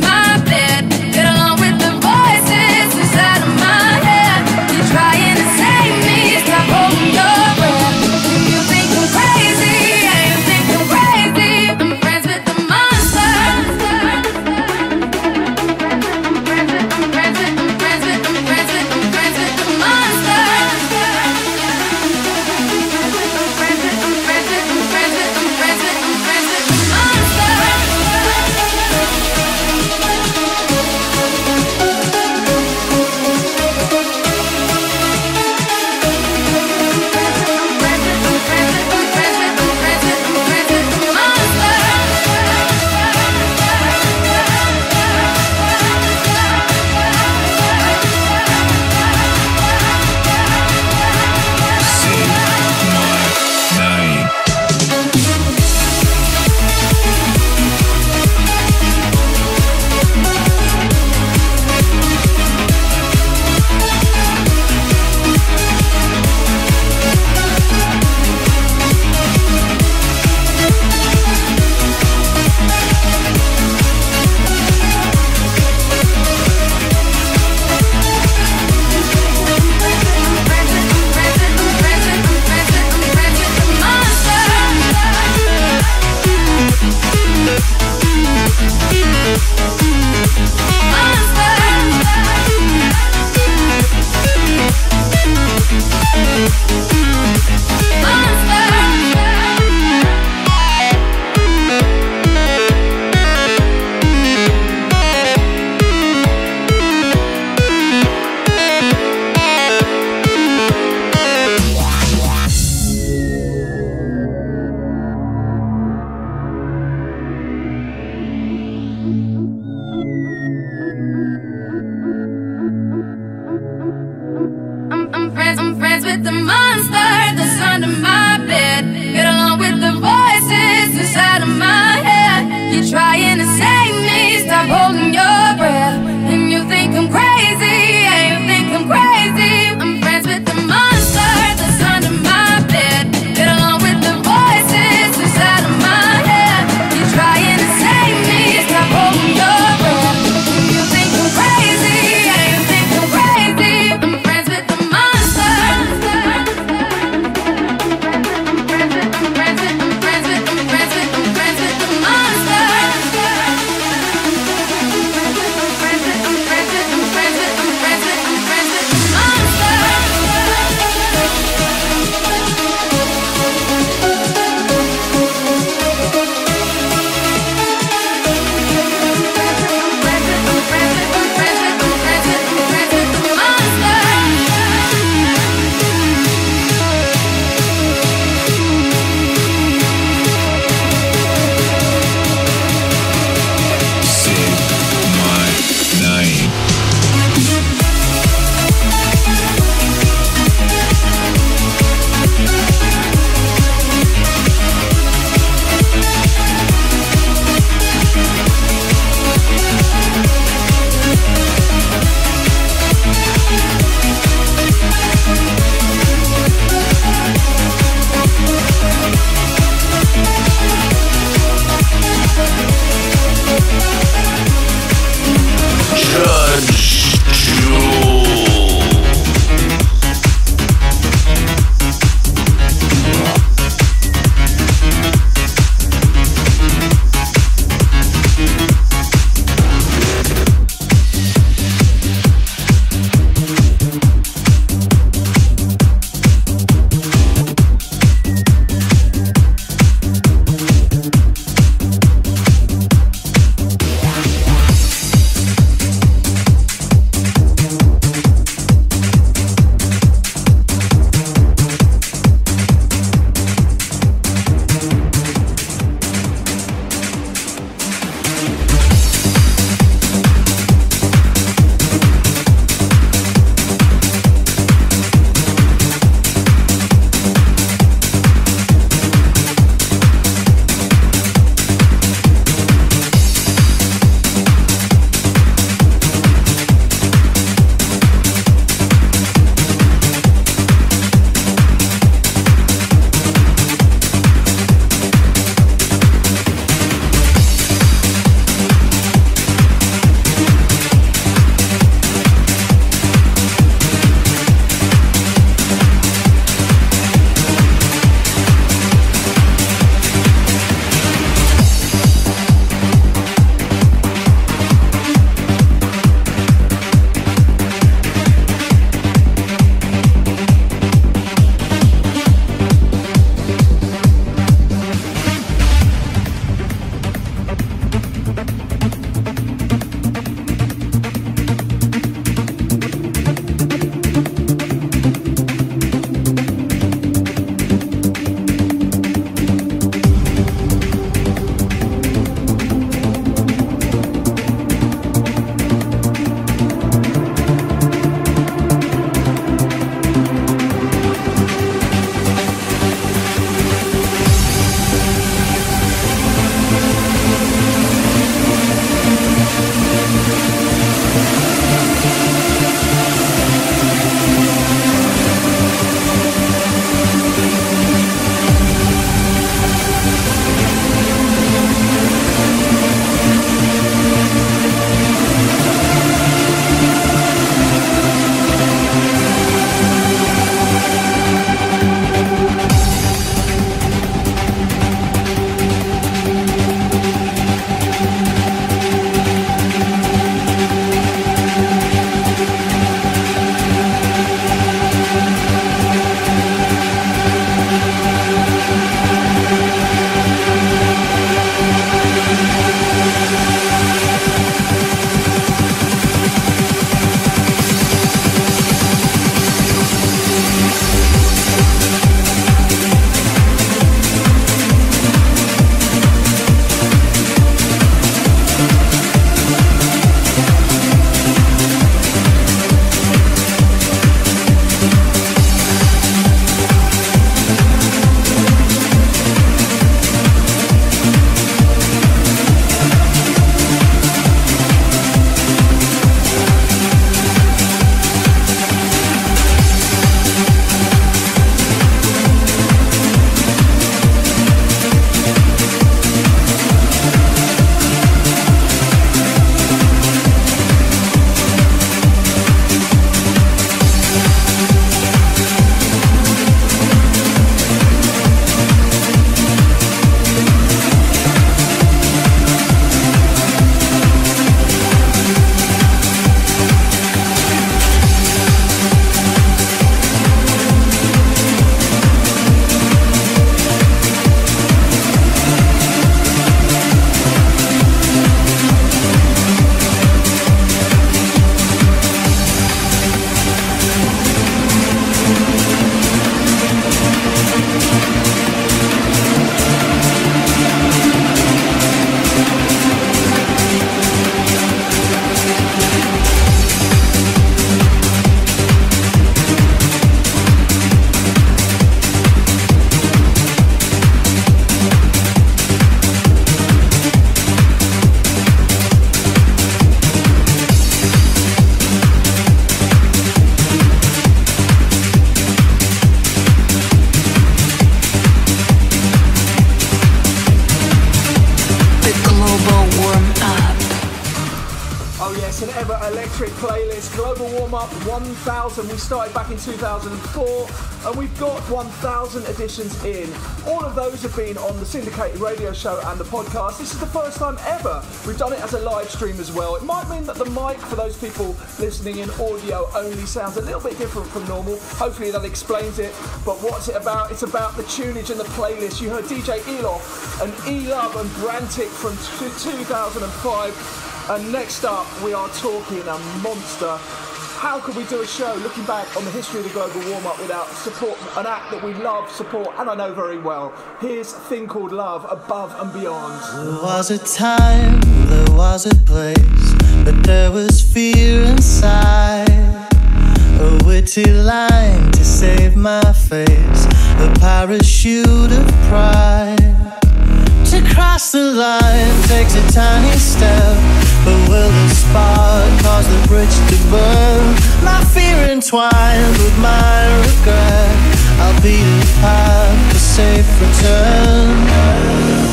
secret playlist, Global Warm-Up one thousand. We started back in two thousand four, and we've got one thousand editions in. All of those have been on the syndicated radio show and the podcast. This is the first time ever we've done it as a live stream as well. It might mean that the mic, for those people listening in audio only, sounds a little bit different from normal. Hopefully that explains it. But what's it about? It's about the tunage and the playlist. You heard D J Elof and E-Love and Brantic from two thousand five. And next up, we are talking a monster. How could we do a show looking back on the history of the Global Warm-Up without support, an act that we love, support, and I know very well. Here's a thing called Love, Above and Beyond. There was a time, there was a place, but there was fear inside. A witty line to save my face, a parachute of pride. To cross the line takes a tiny step, but will the spark cause the bridge to burn? My fear entwined with my regret, I'll beat a path to safe return.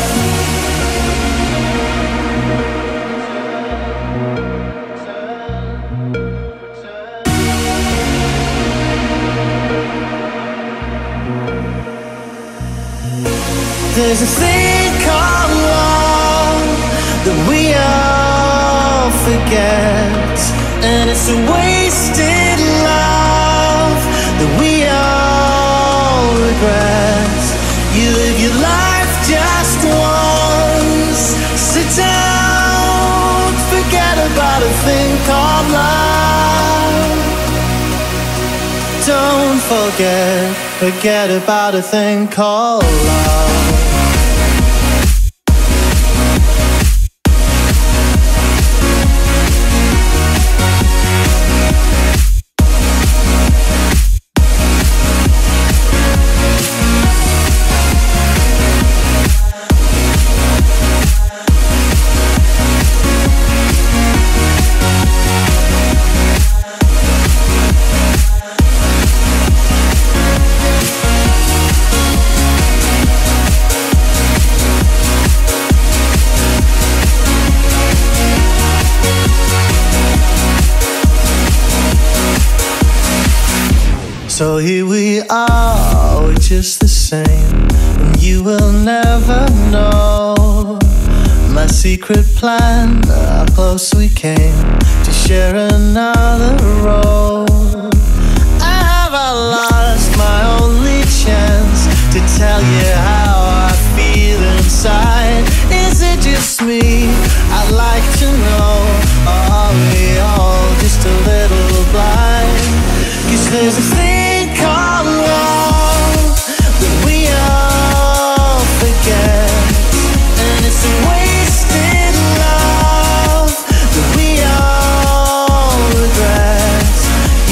There's a thing called love that we all forget, and it's a wasted love that we all regret. You live your life just once, sit down, forget about a thing called love. Don't forget, forget about a thing called love. So here we are, we're just the same, and you will never know my secret plan, how close we came to share another road. Have I lost my only chance to tell you how I feel inside? Is it just me? I'd like to know, or are we all just a little blind? 'Cause there's a thing called love that we all forget, and it's a wasted love that we all regret.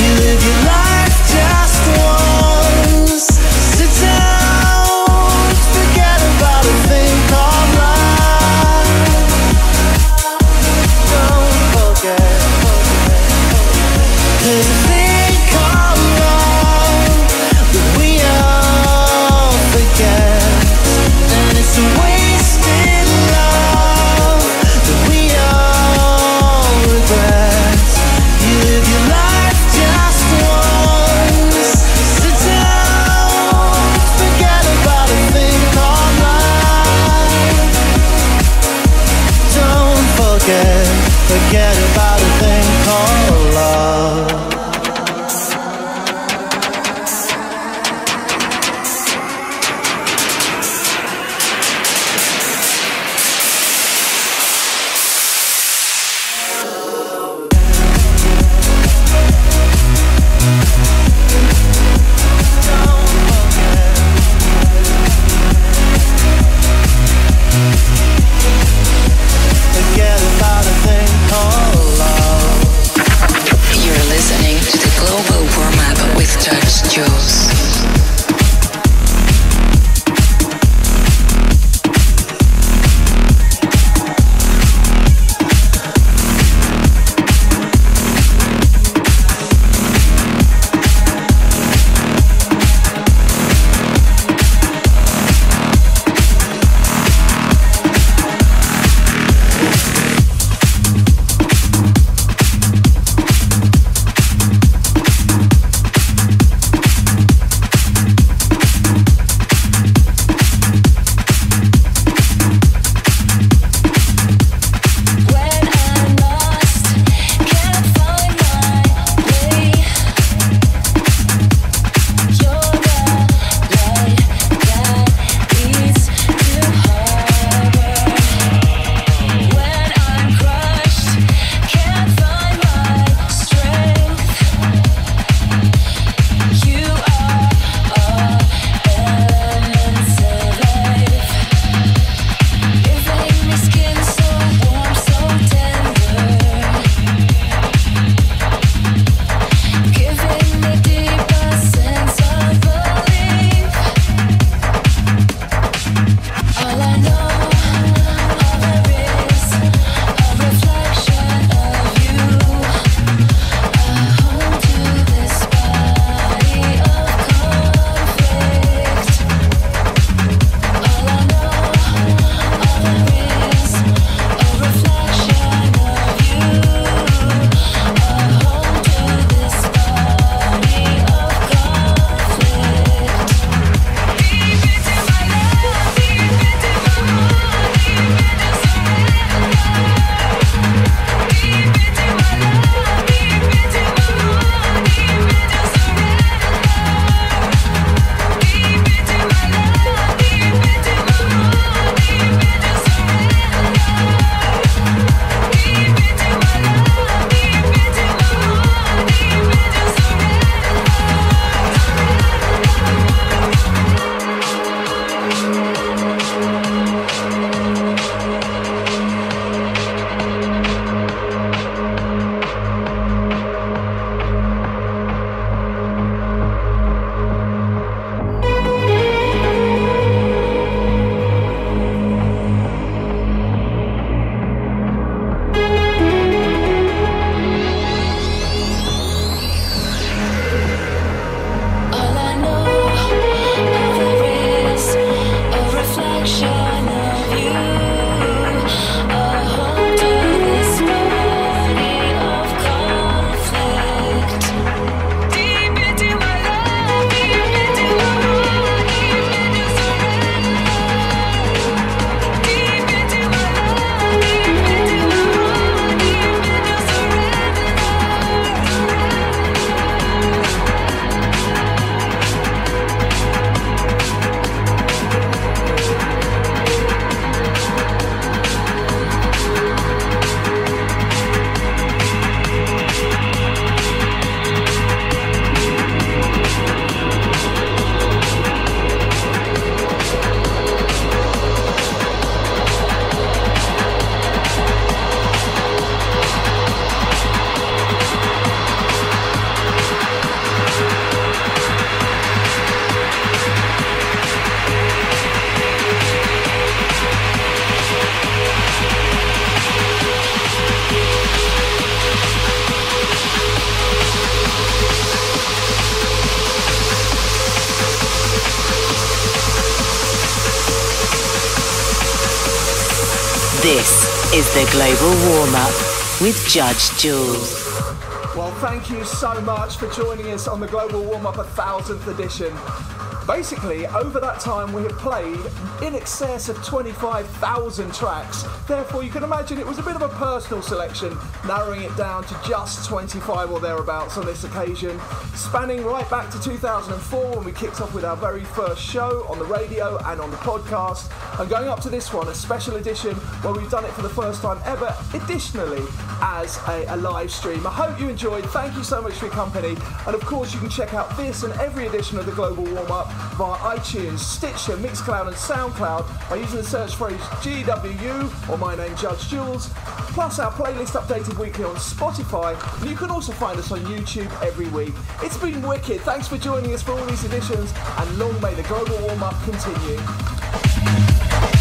This is the Global Warm-Up with Judge Jules. Well, thank you so much for joining us on the Global Warm-Up one thousandth edition. Basically, over that time we have played in excess of twenty-five thousand tracks. Therefore, you can imagine it was a bit of a personal selection, narrowing it down to just twenty-five or thereabouts on this occasion. Spanning right back to two thousand four when we kicked off with our very first show on the radio and on the podcast. And going up to this one, a special edition where we've done it for the first time ever, additionally as a, a live stream. I hope you enjoyed. Thank you so much for your company. And of course, you can check out this and every edition of the Global Warm-Up via iTunes, Stitcher, Mixcloud and SoundCloud by using the search phrase G W U or my name Judge Jules, plus our playlist updated weekly on Spotify, and you can also find us on YouTube every week. It's been wicked. Thanks for joining us for all these editions, and long may the Global Warm-Up continue.